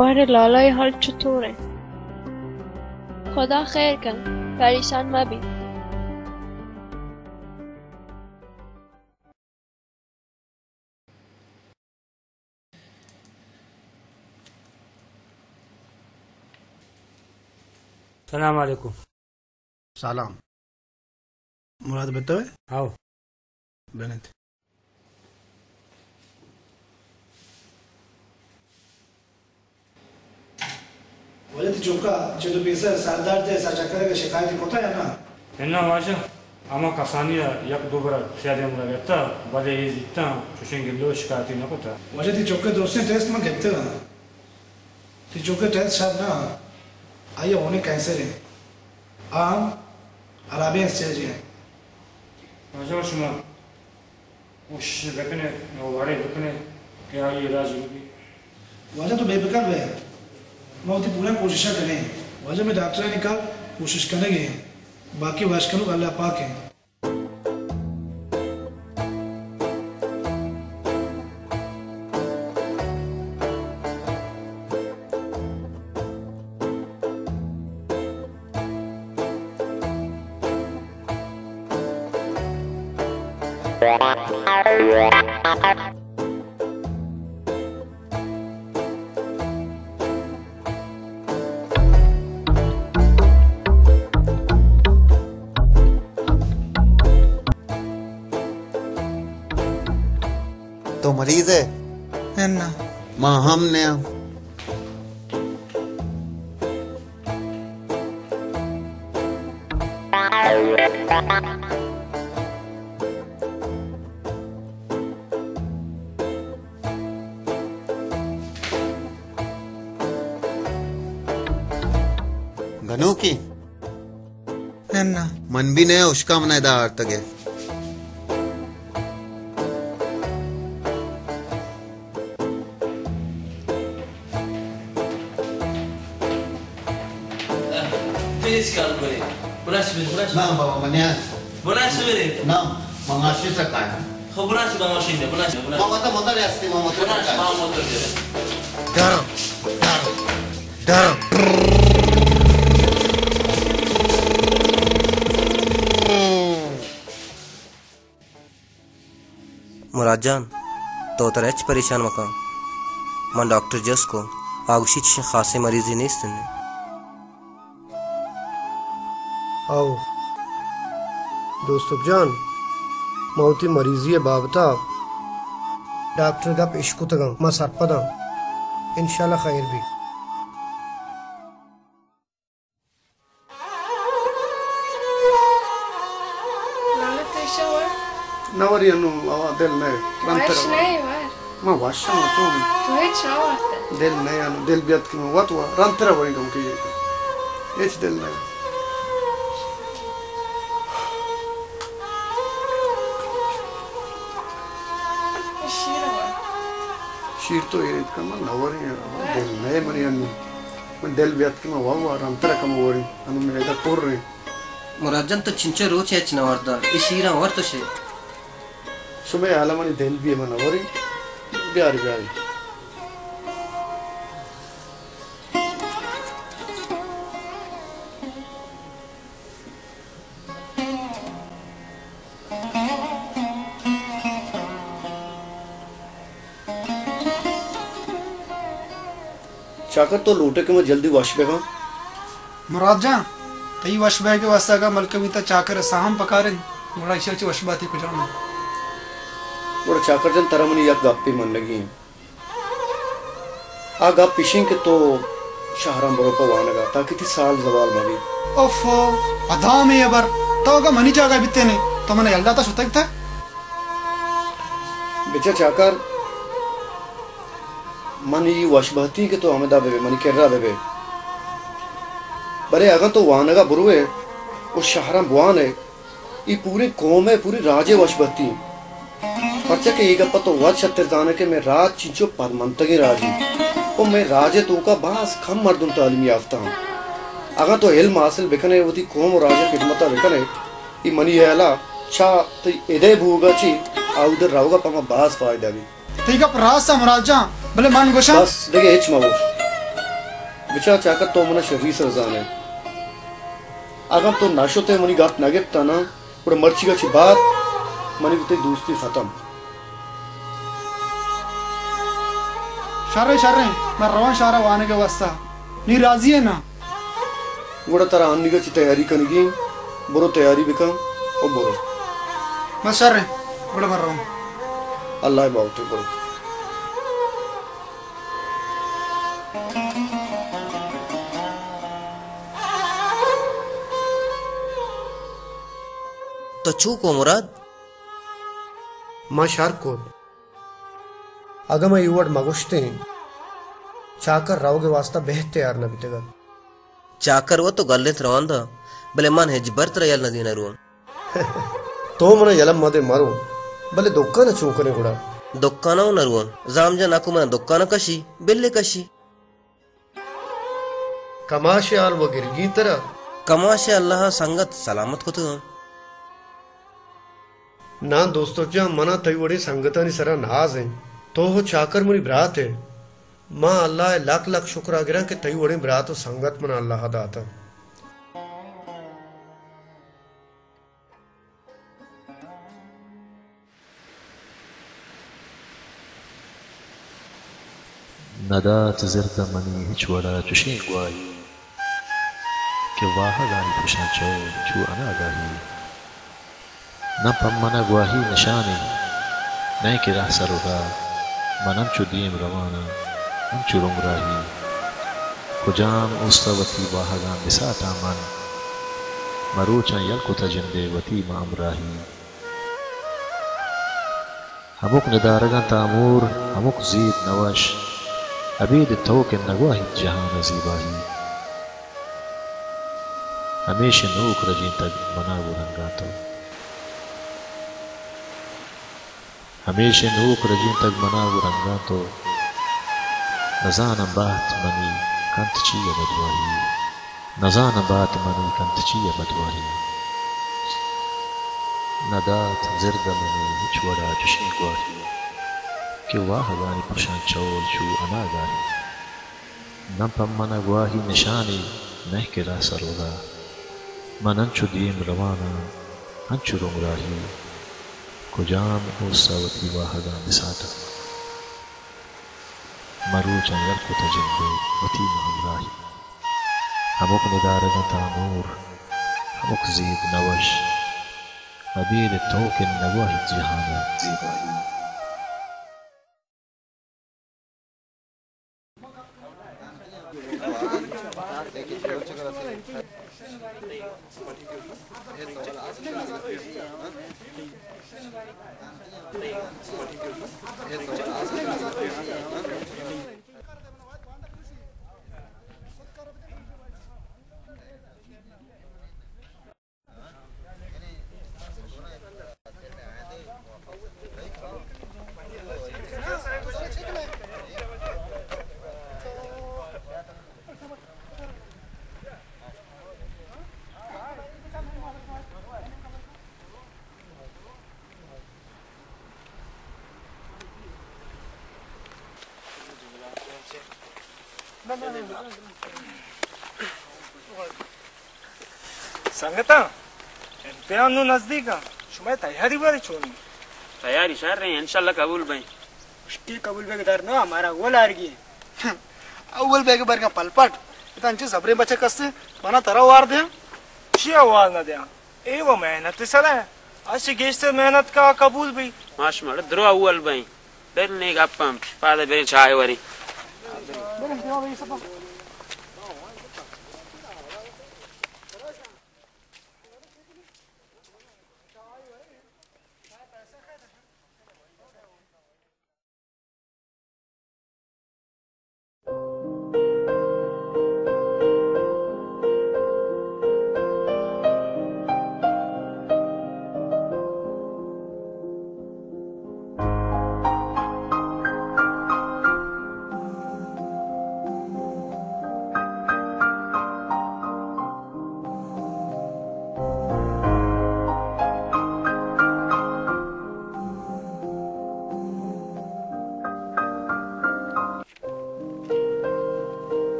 बारे लाला हाल चतुर है। खुदा खैर कर, परेशान मत भी। सलाम वालेकुम। सलाम। मुराद बेटा है? आओ बेनेत। वजह चुका जो पैसा सरदार थे सचा करेगा शिकायत होता है ना। इन्ना वाशा अमा कसानिया यक दोबरा शादी हम लगता बड़े ही जितना चुशेंगे लो शिकायत न होता। वजह ती चुके दोस्तों टेस्ट में कहते हैं ती चुके टेस्ट शायद ना आये होने कैंसर है आम अराबियन स्टेज है। वजह शुमा उस बकने वो वाले बकने क्या ये इलाज होगी। वजह तो बेबकर है बहुत ही पूरा कोशिश करें। वजह में डॉक्टर ने कहा कोशिश करेंगे बाकी वाश करूँ अल्लाह पाक है। तो मरीज है है ना माँ हमने गनू की है ना मन भी नहीं उसका मनादा तक है। Naam baba manias. Bonas mere. Naam mangashi sakaya. Kho bonas ba machine bonas bonas. Mama ta motor asti mama motor. Bonas mama motor de. Daro. Daro. Daro. मुराद जान तो तरच परेशान मका मन डॉक्टर जस को आगुशी खासे मरीजी नहीं सुनने आओ दोस्तों जान मौती मरीजी बाबता डॉक्टर का पेश को तगम मा सरपदा इंशाल्लाह खैर भी नवरियनु आवा दिल नहीं रंतर नहीं वार मा वाशा मा तो तो है चावता दिल नहीं अनु दिल बियत की वत वा रंतर वही गम की एच दिल नहीं शीर तो ये इतना मन नवरी है दिल नहीं मरियनु मन दिल बियत की मा वावा रंतर कम वरी अनु मेरे दा कोर रे मुराजन तो चिंचे रोच एच नवरदा इशीरा वर तो शे सुबह आलमनी दिल भी मन वरी प्यार प्यार चाकर तो लूटे के मैं जल्दी वाश बेगा मुराद जा तई वश बे के वास्ता का मलके भी ता चाकर साहम पकारे मुरा इशल च वश बाती को जाना और चाकर जन तरमनी या गप्पी मन लगी आ गप पिशिंग के तो शहरम बरो को वानगा ताकि ती साल जवाल मगी ओफो अदा में अबर तो का मनी चागा बिते ने तो मने यल्दा ता सुतक था बेचा चाकर मनी वशबहती के तो अमदा बेबे मनी केर्रा बेबे बरे अगर तो वानगा बुरुए उस शहरम बुआन है ये पूरी कौम है पूरी राजे वशबहती पर्चा के एक तो वध छत्तर जाने के मैं राज चिंचो पद मंतगी राजी और मैं राजे तो का बास कम मर्दुम तालीम याफ्ता हूँ अगर तो इल्म हासिल बिकने वो थी कौम और राजे खिदमता बिकने ये मनी है अला छा तो इधे भूगा ची आउधर राहुगा पमा बास फायदा भी ठीक है प्रास सा मुराद जा भले मान गोशा बस देखे हिच मावो विचार चाकर तो मना शरीर सरजान है आगम तो नाशोते मनी गाप नागेता ना उड़ मर्ची का बात मनी ते दोस्ती खत्म शारे शारे मैं रवान शारा वाने के वास्ता नी राजी है ना गुड़ा तारा अन्नी का तैयारी करनी बोरो तैयारी बिकम और बोरो मैं शारे गुड़ा मर रहा हूँ अल्लाह बाउते बोरो तो चू को मुराद मां शार को अगम युवड मगुश्ते चाकर राव के वास्ता बेहते यार न बितेगा चाकर वो तो गल्ले रवांदा भले मन है जिबर्त रयल नदी न रुवन तो मन यलम मदे मारो भले दुक्का न चूकने गुड़ा दुक्का न रुवन जामजा नाकु मन दुक्का न कशी बिल्ले कशी कमाशे आल वो गिरगी तरह कमाशे अल्लाह संगत सलामत को तो ना दोस्तों जा मना तई वड़े संगता नि सरा नाज है तो हो चाकर मुनी ब्रात है मां अल्लाह लाख लाख शुक्र आगिरा के तई वड़े ब्रात तो संगत मना अल्लाह दाता नदात ज़िरदा मनी हिच वड़ा चुशीन गुआई के वाह गानी पुशा चो चू अना गाही न पम्मना गुआही निशानी नहीं कि राह सरोगा मनम चुदीम रवाना हम चुरुंग राही कुजाम उस्तवती वाहगान बिसाता मन मरोचा यलको तजंदे वती माम राही हमुक निदारगा तामूर हमुक जीद नवश अबीद तोक नगवाही जहान जीबाही हमेशा नूक रजी तक मना बुरंगा तो हमेशा नूक रजी तक मना बुरंगा तो नजान बात मनी कंत चीय बदवाही नजान बात मनी कंत चीय बदवाही नदात ज़िरद मनी छुड़ा चुशी गुआही के वाह गानी पुशां चौल चू अना गाही न पम्मना गुआही निशानी नह के रा सरोगा मनंचु दीम रवाना हंचु रुंगराही कुजाम उसावती वाहगा मिसाता मरूचा यल्को तजिंदे वती महमराही हमुक निदारगा तामूर हमुक जीद नवश अबीद तोकिन नवाही जहाना जीबाही संगता इम्तिहान नु नजदीक आ शुमाय तैयारी बारी छोड़नी तैयारी कर रहे हैं इंशाल्लाह कबूल भाई उसकी कबूल बेग दर ना हमारा अव्वल आरगी अव्वल बेग बर का पलपट इतने जबरे बच्चे कस्ते मना तरह वार दे क्या वार ना दे ए वो मेहनत सर है अच्छी गेस्ते मेहनत का कबूल भी माशमाल द्रो अव्वल भाई दिल ने गप्पम पादा बेरे चाय वारी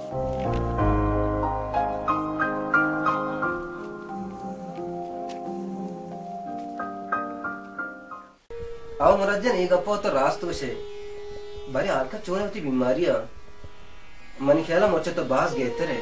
आओ मुरज्जन एक गप्पा तो रास्त वशे बारी हालका चोने होती बीमारियां मनी ख्याला मोचे तो बास गए तेरे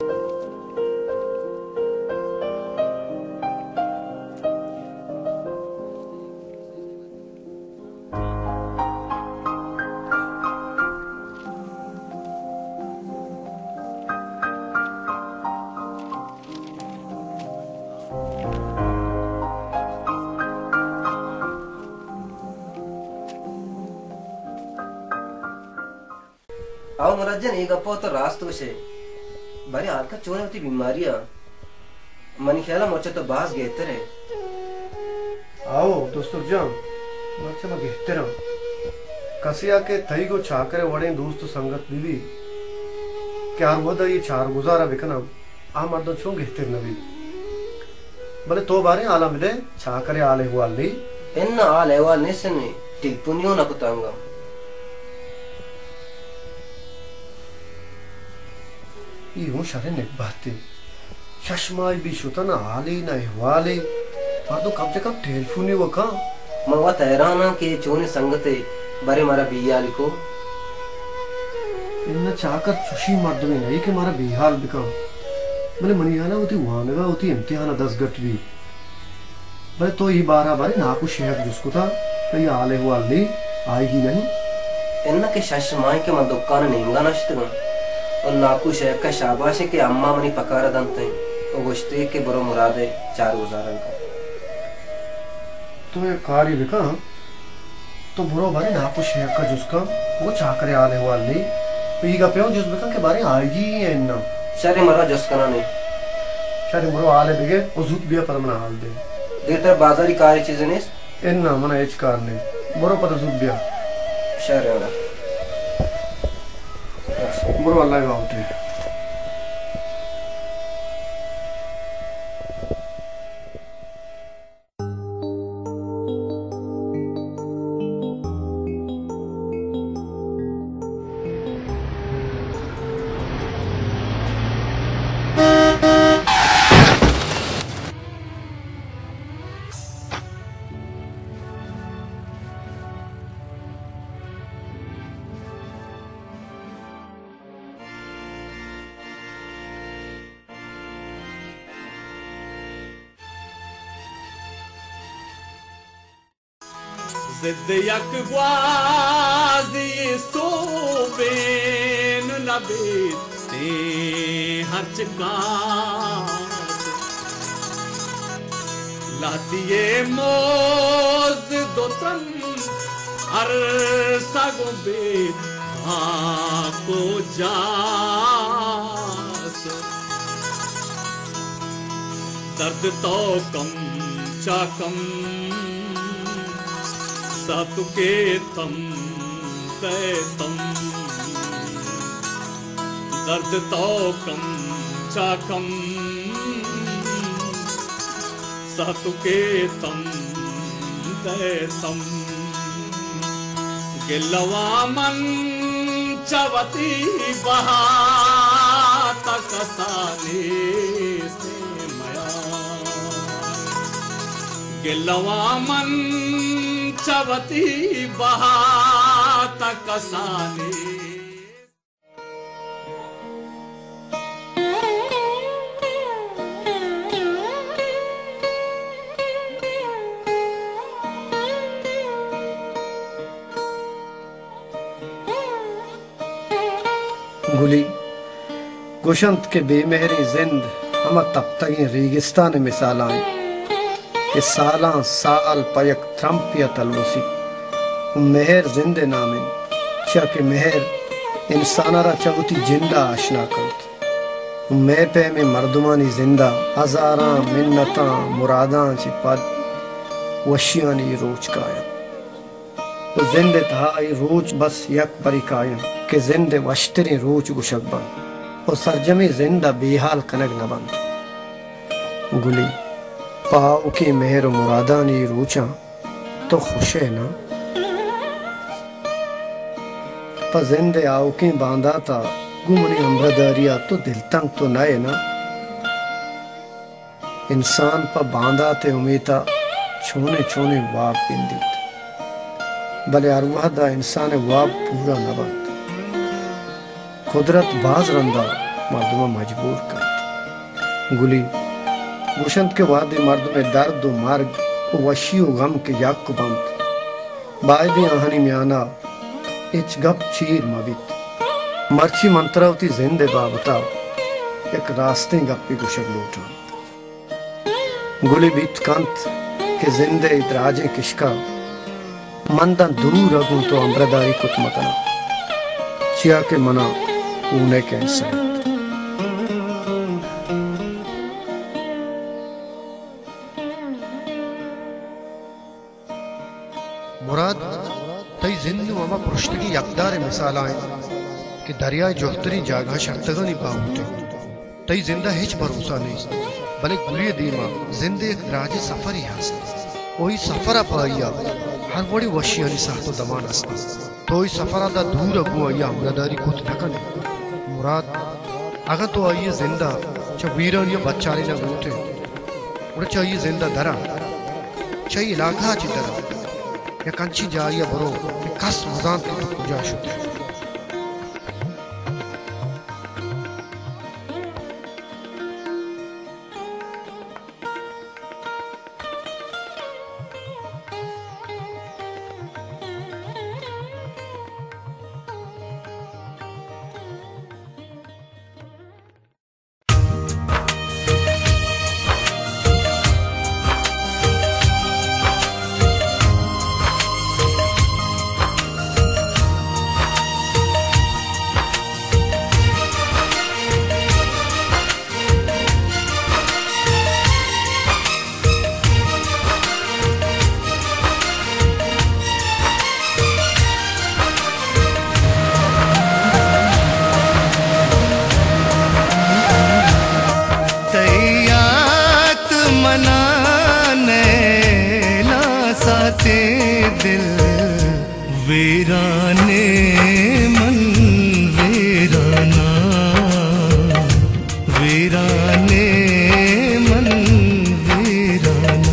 आओ मुरज्जन एक गप्पा तो रास्त वशे बारी हालका चोने होती बीमारियां मनी ख्याला मोचे तो बास गए तेरे आओ दोस्तों जान मच्छे में गहते रहो कसिया के थई को छाकरे वड़े दोस्त संगत बीबी क्या वदा ये चार गुजारा बिकना आ मर्दों छो गहते नबी भले तो बारे आला मिले छाकरे आले हुआ ली इन आले हुआ निसने टिपुनियो न कुतांगा यूं शरे ने बातें चश्मा भी शुता ना आले ना हिवाले मर्दों कब से कब टेलीफोन वो का मवा तैराना के चोने संगते बारे मारा बिया लिखो इन्ना चाकर खुशी मर्दों में नहीं कि मारा बिहाल बिका भले मनियाना होती वानगा होती इम्तिहान दस गट भी भले तो ये बारह बारी नाकु शेख जिसको था तो ये आले हुआ ले आएगी नहीं इन्ना के शशमाई के मर दुकान नेंगा नश्तगा और नाकु शेख का शाबाश है कि अम्मा मनी पकारा दंते और गुश्ते के बरो मुरादे चार गुजारन का तो ये कारी बिका तो बुरो बारी नाकु शेख का जिसका वो चाकरे आले हुआ ले तो ये गप्पियों जिस बिका के बारे आएगी है इन्ना शरे मरा जस्कना नहीं शरे मरो आले बिगे उजुत बिया पर मना हाल दे देतर बाजारी कारी चीजें नहीं इन्ना मना एच कार नहीं मरो पर उजुत बिया शरे वाला मरो अल्लाह का उठे ضد یک غازی صوبین لبیتی ہر چکاس لاتیے موز دو تن ہر ساگوں بیت آکو جاس درد تو کم چاکم सातु के तम ते तम दर्द तो कम चाकम सातु के तम ते तम गिलवा मन चवती बहा तकसाने से मया गिलवा मन चवती बहा तकसाने गुली गुशंत के बेमहरी जिंद हम तब तक रेगिस्तान मिसाल आए कि साला साल पयक थ्रम्पिया तलवसी मेहर जिंदे नामिन चके मेहर इंसानारा चगुती जिंदा आशना करत मैं पे में मर्दुमानी जिंदा हजारा मिन्नता मुरादा ची पद वशियानी रोज कायम तो जिंदे तहाई रोज बस यक परी कायम के जिंदे वश्तरी रोज गुशक बन और सरजमी जिंदा बेहाल कनक न बन गुली पाओ की मेहर मुरादानी रोचा तो खुश है ना पर जिंदे आओ की बांधा था गुमने अम्रदारिया तो दिल तंग तो नए ना इंसान पर बांधा ते उमेता छोने छोने वाब बिंदित भले अरवाह दा इंसान वाब पूरा न बंद कुदरत बाज रंदा मर्दमा मजबूर कर गुली गुशंत के वादे मर्द में दर्द व मार्ग वशी व गम के याक को बंद बायदे आहनी में आना इच गप चीर मबित मर्ची मंत्रावती जिंदे बाबता एक रास्ते गप्पी कुशक लूटा गुली बीत कंत के जिंदे इतराजे किशका मंदा दूर अगू तो अम्रदारी कुत मतना चिया के मना ऊने के इंसान मुराद तई जिंद वमा पुरुषगी यकदार मिसाल आए कि दरिया जोख्तरी जागा शर्तगनी पाऊटे तई जिंदा हिच भरोसा नहीं भले गुरिय दीमा जिंदे एक राजे सफर ही हास ओई सफरा पाइया हर बड़ी वशियानी सातो दमान अस्ता तो ई सफरा दा दूर अगु आइया अमरदारी कुत नकने मुराद अगर तो आइए जिंदा च वीरानिया बच्चारी न गोटे उड़ चाहिए जिंदा दरा चाहिए लाखा ची दरा या कंची जारिया बरो कि कस मजान के तो पूजा शुद्ध दिल वीराने मन वीराना वीराने मन वीराना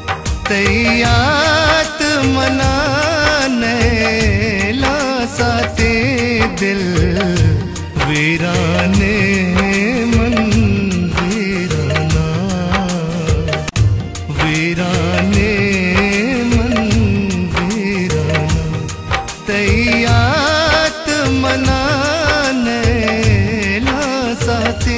तैयात मनाने लासाते दिल वीराने मन वीराना वीराने तैयात मनाने लासाते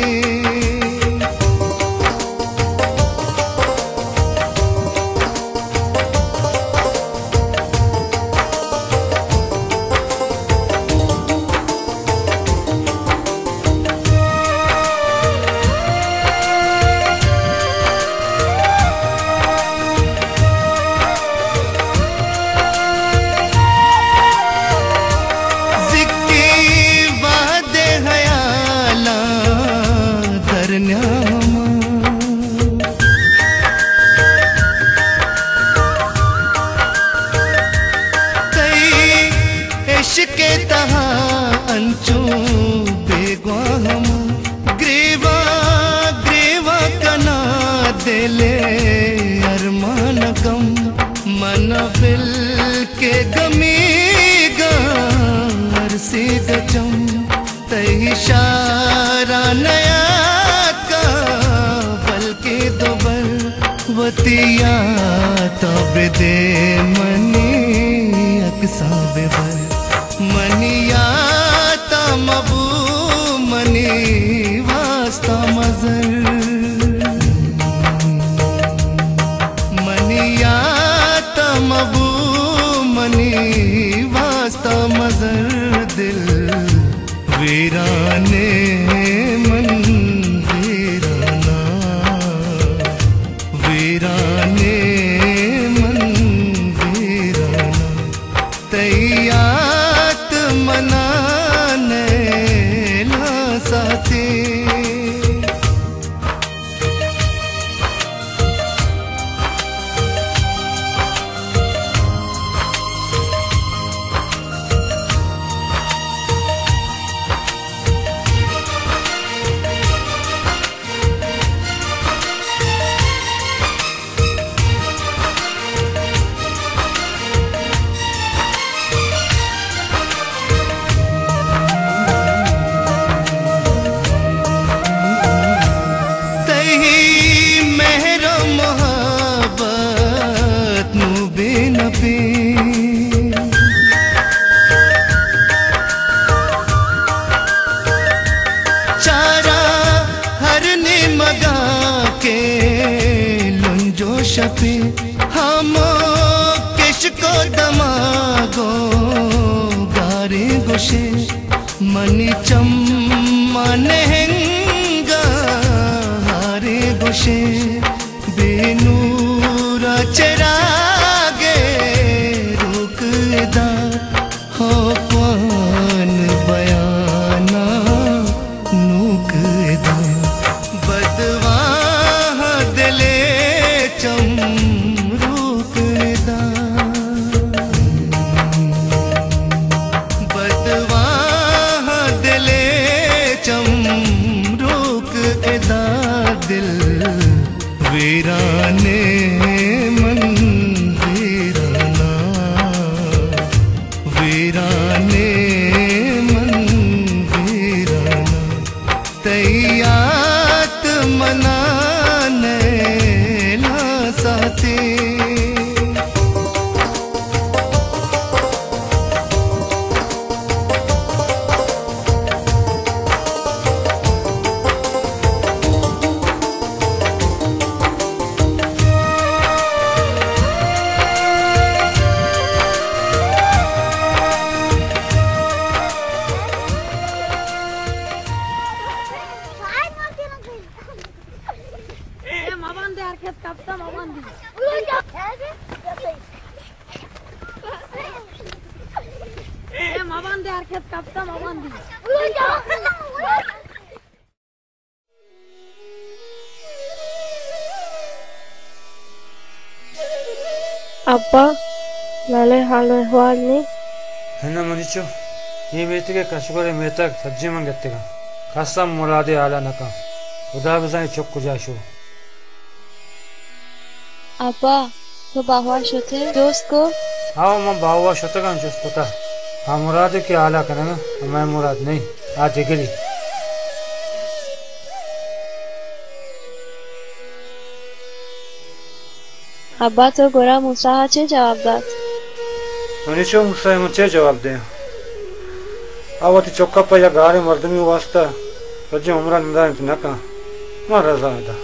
के तहा अंचू बेगवा हम ग्रीवा ग्रीवा कना दिले अरमान गम मन बिल के गमी गार से गचम तही शारा नया का बल्कि दोबर वतिया तब दे मनी अक्सा बेबर मनिया तमबू मनी वास्ता मजर मनिया तमबू मनी वास्ता मजर दिल वीराने मन वीराना वीराने मन वीराना तैयार मनाने शपे हम किसको दमागो गारे गोशे मनी चम्मन हेंगा हारे गोशे बेनूरा चरागे रुक दा हो पान बयाना नूक दा बदवाह दिले चम रुक दा बदवाह दिले चम रुक दा दिल वीराने मन वीराना वीराने मन वीराना तैयात मनाने ला साथे ಅಪ್ಪ ನಾಳೆ ಹಾಲು ಹವಾಲ್ನಿ ಹೆಣ್ಣ ಮನಿಚು ಈ ಮೇತಿಗೆ ಕಶಗೊರೆ ಮೇತಕ್ ಸಜ್ಜಿ ಮಂಗತ್ತೆಗ ಕಸಂ ಮುರಾದೆ ಆಲ ನಕ ಉದಾ ಬಜಾಯಿ ಚೊಕ್ಕು ಜಾಶು ಅಪ್ಪ तो बाहुआ शोते दोस्त को आओ मैं बाहुआ शोते का अंशुस पता हाँ मुराद के आला करेंगे मैं मुराद नहीं आज जगली अब्बा तो गोरा मुसा चे जवाब दात मनीषो मुसा मुझे जवाब दे आवती चौका पर या गारे मर्दमी वास्ता रजे उम्र निदा न का मार रजा दा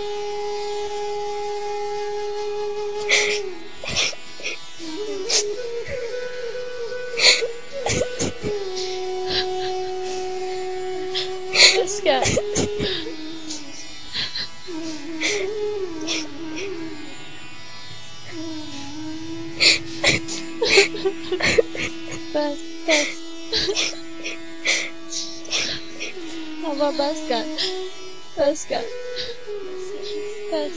बस बस अब्बा बस कर बस कर बस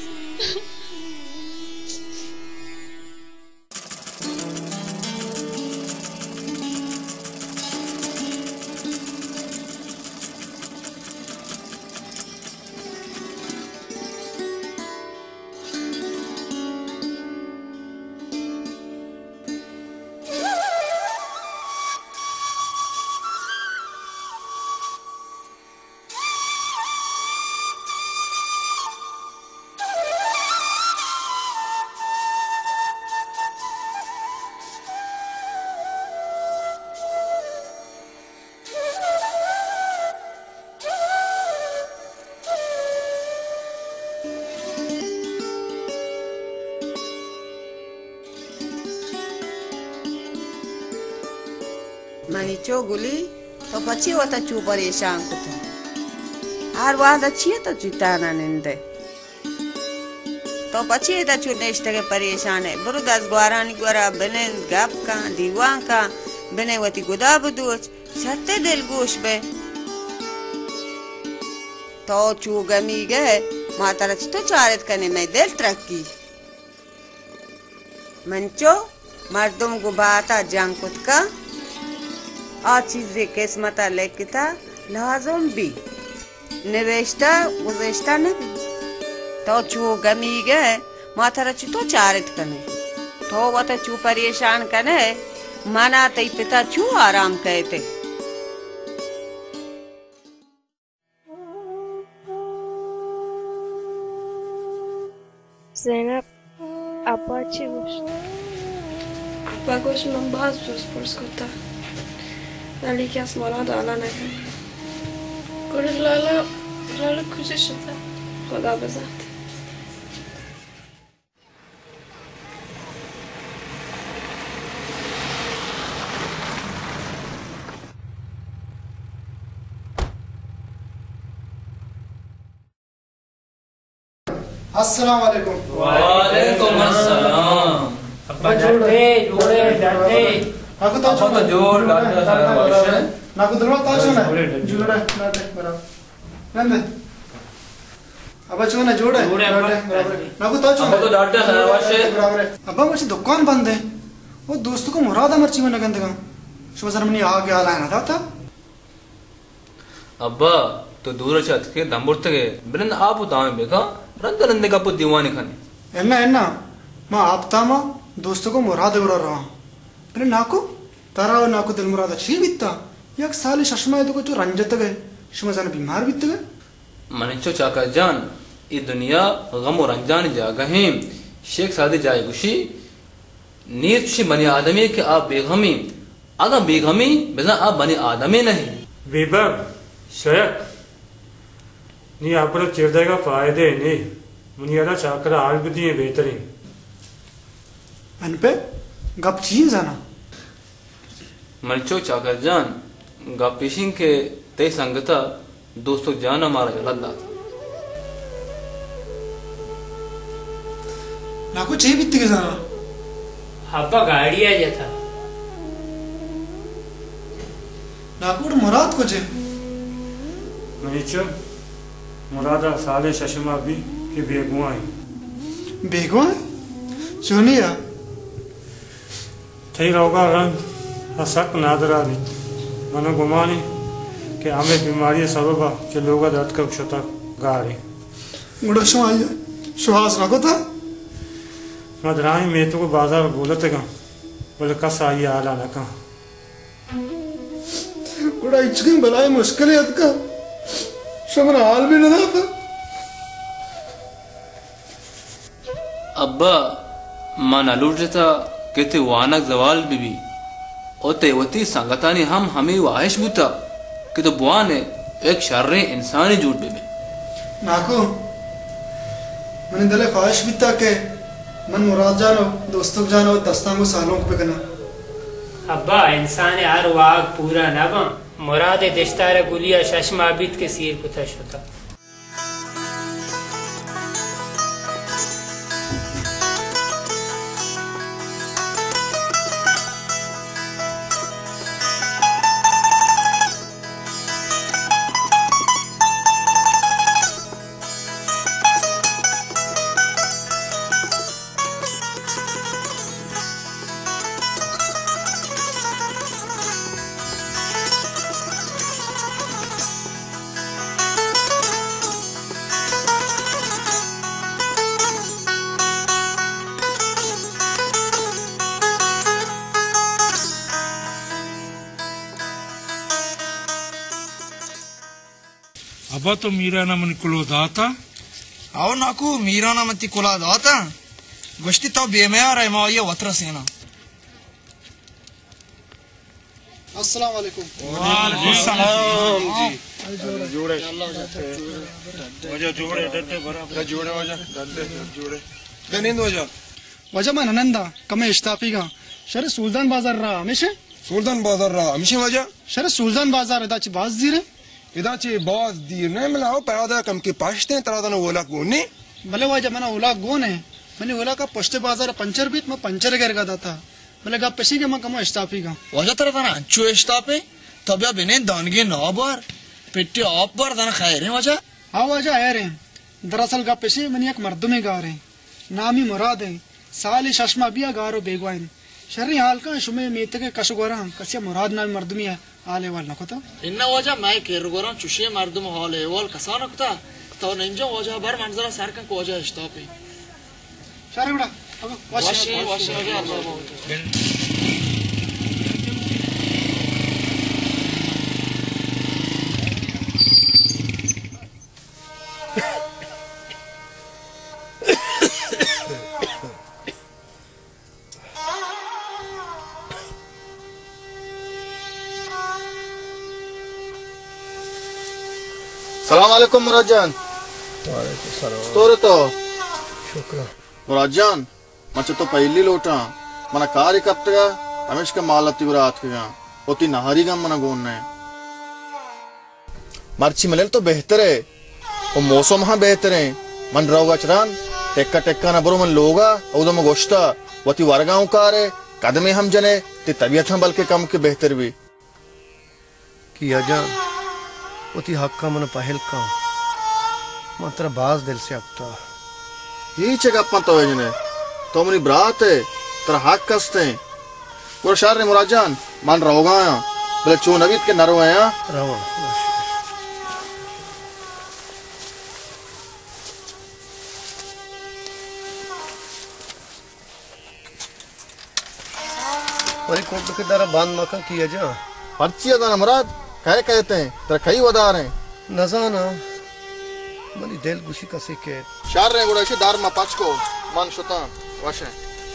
मनी चो गुली तो पची होता चू परेशान को तो हर वादा छिए तो चुताना निंदे तो पची ता चू नेश्ते के परेशान है बरु दस ग्वारानी ग्वारा बने गप का दीवान का बने वती गुदा बुदूच छत्ते दिल गोश बे तो चू गमी गए माता रच तो चारित करने में दिल तरक्की मंचो मर्दों को बाता जंकुत का आ चीजें किस्मता लेकिता लाजम भी निवेशता गुज़श्ता नहीं तो चू गमी गए माथा रचू तो चारित कने तो वो तो चू परेशान कने मना तई पिता चू आराम कहते ज़ैनब अब्बा अच्छी गोश अब्बा गोश में बाज जोश पुरस करता लाली क्या स्मरा डाला नहीं कर लाला लाला खुशी शुद्ध खुदा बजात अस्सलाम वालेकुम। वालेकुम अस्सलाम। अब्बा जोड़े जोड़े डरते aku tahu apa jor dada saya washe నాకు దొరవ తాచోన జోడే నాటే బరాబర్ నందే అబ్బా చోన జోడే నాకు తాచోన apa to dada saya washe बराबर अब्बा मुझे दुकान बंद है वो दोस्तों को मुरादा मर्ची में नगंदगा शो जरमनी आ गया लाना था था अब्बा तो दूर चत के दंबुर्तगे बिरन आप उतामे बेका रंदरंदे का पुत दीवाने खाने एन्ना एन्ना మా ఆప్తామా దోస్తుకు మురాద ఎవరరా అరే నాకు తరావ నాకు దిల్ మురాద చీ బిత్తా యక్ సాలి షష్మాయత को जो रंजत गए शमजान बीमार बित गए मनिचो चाका जान ये दुनिया गम और रंजान जागा है शेख सादे जाए गुशी नीर तुशी बनी आदमी के आप बेगमी अगर बेगमी बिना आप बनी आदमी नहीं बेबब शेख नी आपरा चिरदे का फायदे नहीं मुनियारा चाकरा आल बुद्धि है बेहतरीन अन पे गप चीन जाना मनिचो चाका जान गपिशिंग के ते संगता दोस्तों जान हमारा गलत నాకు చే బిత్తి గజా అబ్బా గాడి ఆ జతా నాకు కూడా మురాద్ को जे मनीचो मुरादा साले शशमा भी की बेगुआ है बेगुआ सोनिया थई रोगा रंग हसक नादरा नी मनो गुमानी कि हमें बीमारी सबब के लोग दर्द का क्षता गारी मुड़ा शो आई सुहास ना को था मदराई में तो बाजार बोलते का बोले कस आई आला ना का मुड़ा इचकिंग बलाई मुश्किल है का शमन हाल भी ना था अब्बा मन अलूटता कहते वानक जवाल बीबी ओते वती संगतानी हम हमें वाहिश बुता कि तो बुआ ने एक शर्रे इंसानी झूठ बेबे नाको मैंने दले ख्वाहिश बिता के मन मुराद जानो दोस्तों जानो दस्तां को सालों पे करना अब्बा इंसान हर वाग पूरा नबा मुराद दस्तार गुलिया शशमा बित के सिर कुतश होता అబ్బా తో మీరానా మన కులో దాతా అవు నాకు మీరానా మతి కులా దాతా గొష్టి తో బేమయార ఏమయ్య వత్రసేన अस्सलाम वालेकुम वालेकुम सलाम जी जोड़े वजह जोड़े डटे बराबर जोड़े वजह डटे जोड़े गनिंद वजह वजह मन नंदा कमे इस्ताफीगा शर सुल्तान बाजार रा हमेशा सुल्तान बाजार रा हमेशा वजह शर सुल्तान बाजार दाची बाज दिरे इदाची बाज दिर ने मलाओ पैदा कम के पाश्ते तरादन ओला गोने भले वजह मना ओला गोने मैंने ओला का पश्ते बाजार पंचर बीत में पंचर कर गा था भले गा पेशी के मैं कमो इस्ताफीगा वजह तरह तना अंचो इस्ताफे तब या बिने दानगे नौ बार पेटे आप बार दाना खाए रे वजह हाँ वजह है रे दरअसल गा पेशी मैंने एक मर्दुमे गा रहे नामी मुराद है साली शशमा बिया गारो बेगवाइन शर्री हाल का शुमे मीते के कशगोरा कसिया मुराद नामी मर्दुमी है आले वाल नको तो इन्ना वजह मैं केरगोरा चुशिये मर्दुम हाले वाल कसा नकता तो निंजो वजह बार मंजरा सर का को वजह इस्ताफे शर्री बड़ा वाशी वाशी वजह अल्लाह सलाम अलैकुम मुराजान तोरे तो शुक्र मुराजान मचे तो पहली लोटा मन कार्य कप्तगा रमेश के मालती रात के होती नहारी गम मन गोने मर्ची मिले तो बेहतर है वो मौसम हाँ बेहतर है मन रहोगा चरान टेक्का टेक्का ना बरो मन लोगा औदम गोश्ता वती वरगांव कारे कदमे हम जने ते तबीयत हम बल्कि कम के बेहतर भी किया जान वती हक्का मन पहल का मात्र बाज दिल से अपता यही चेक तो है जने तो मनी ब्रात है तेरा हक कस्ते पूरा शहर ने मुराजान मन रहोगा बोले चो नवीत के नरो है रहो और कोट के दरा बांध मका किया जा पर्ची ना मुराद कहे कहते हैं तेरा कई वदार हैं नजाना मनी दिल गुशी का सिके शहर ने गुड़ा दार मा पाच को मन शुता वाशे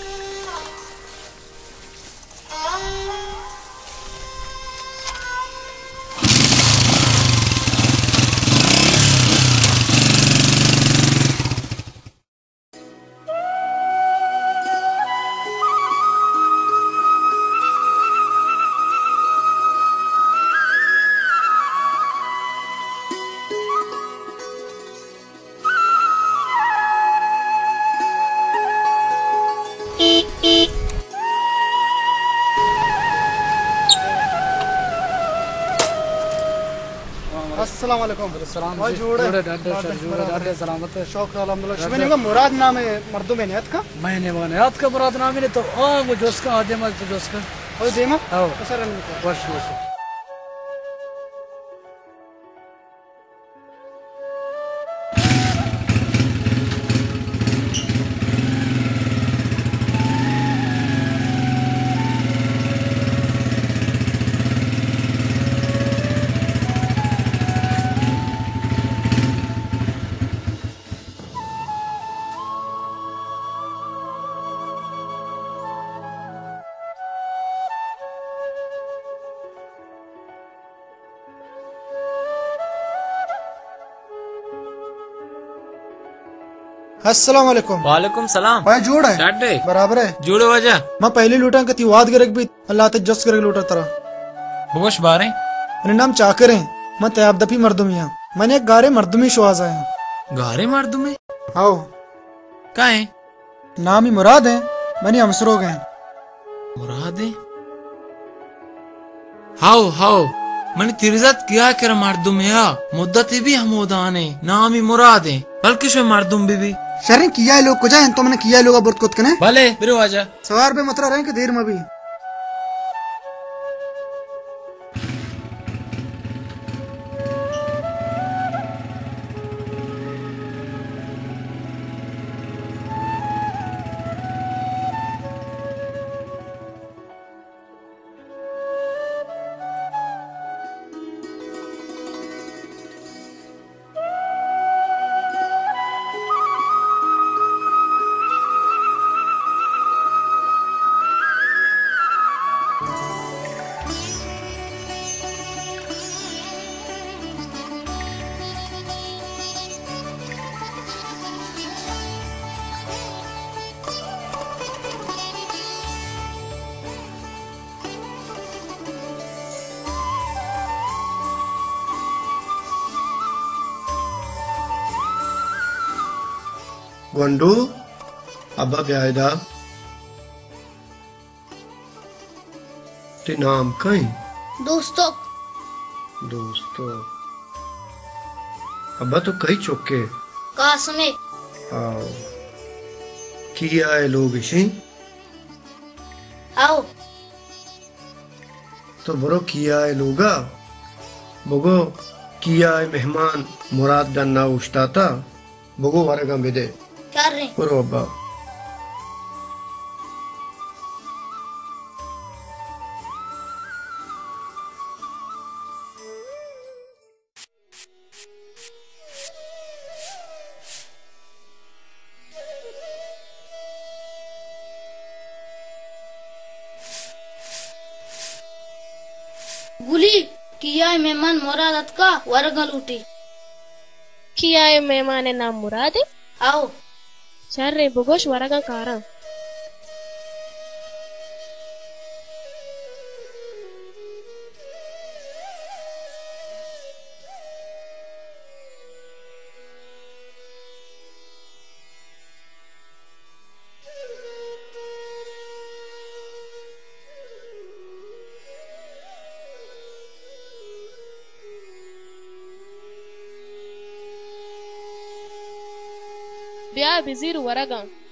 अस्सलाम वालेकुम सलाम भाई जोड़े जोड़े जोड़े जोड़े सलामत है शौक अल्हम्दुलिल्लाह मैंने कहा मुराद नाम है मर्दों में नियत का मैंने वो नियत का मुराद नाम है तो आ वो जोश का आदे मत जोश का और देमा हां सर वर्ष वर्ष अस्सलाम वालेकुम वालेकुम सलाम भाई जोड़ है डाडे बराबर है जोड़े वजह मैं पहली लूटा कती वाद गरक भी अल्लाह ते जस गरक लूटा तरा होश बारे मेरे नाम चाकर है मैं तैयाब दफी मर्दुमिया मैंने एक गारे मर्दुमी शोआज आया गारे मर्दुमी आओ का है नाम ही मुराद है मैंने हमसरो गए मुराद है हाउ हाउ मैंने तिरजत किया कर मर्दुम या मुद्दत भी हमोदाने नाम ही मुराद है बल्कि शो मर्दुम भी भी शरण किया है लोग कुछ है तो मैंने किया है लोग अब कुछ कने भले बिरो आजा सवार पे मतरा रहे कि देर में भी गोंडू अब्बा ब्यादा ते नाम कहीं दोस्तों दोस्तों अब्बा तो कई चौके कासमे आओ किया है लोग इसी आओ तो बरो किया है लोगा बगो किया है मेहमान मुराद डन्ना उछता था बगो वारे का बिदे कर रहे बरो अब्बा गुली किया है मेहमान मुराद का वरगल उठी किया है मेहमान नाम मुराद है आओ सर रे बुगोश वरगा कारा بیا وزیر ورگم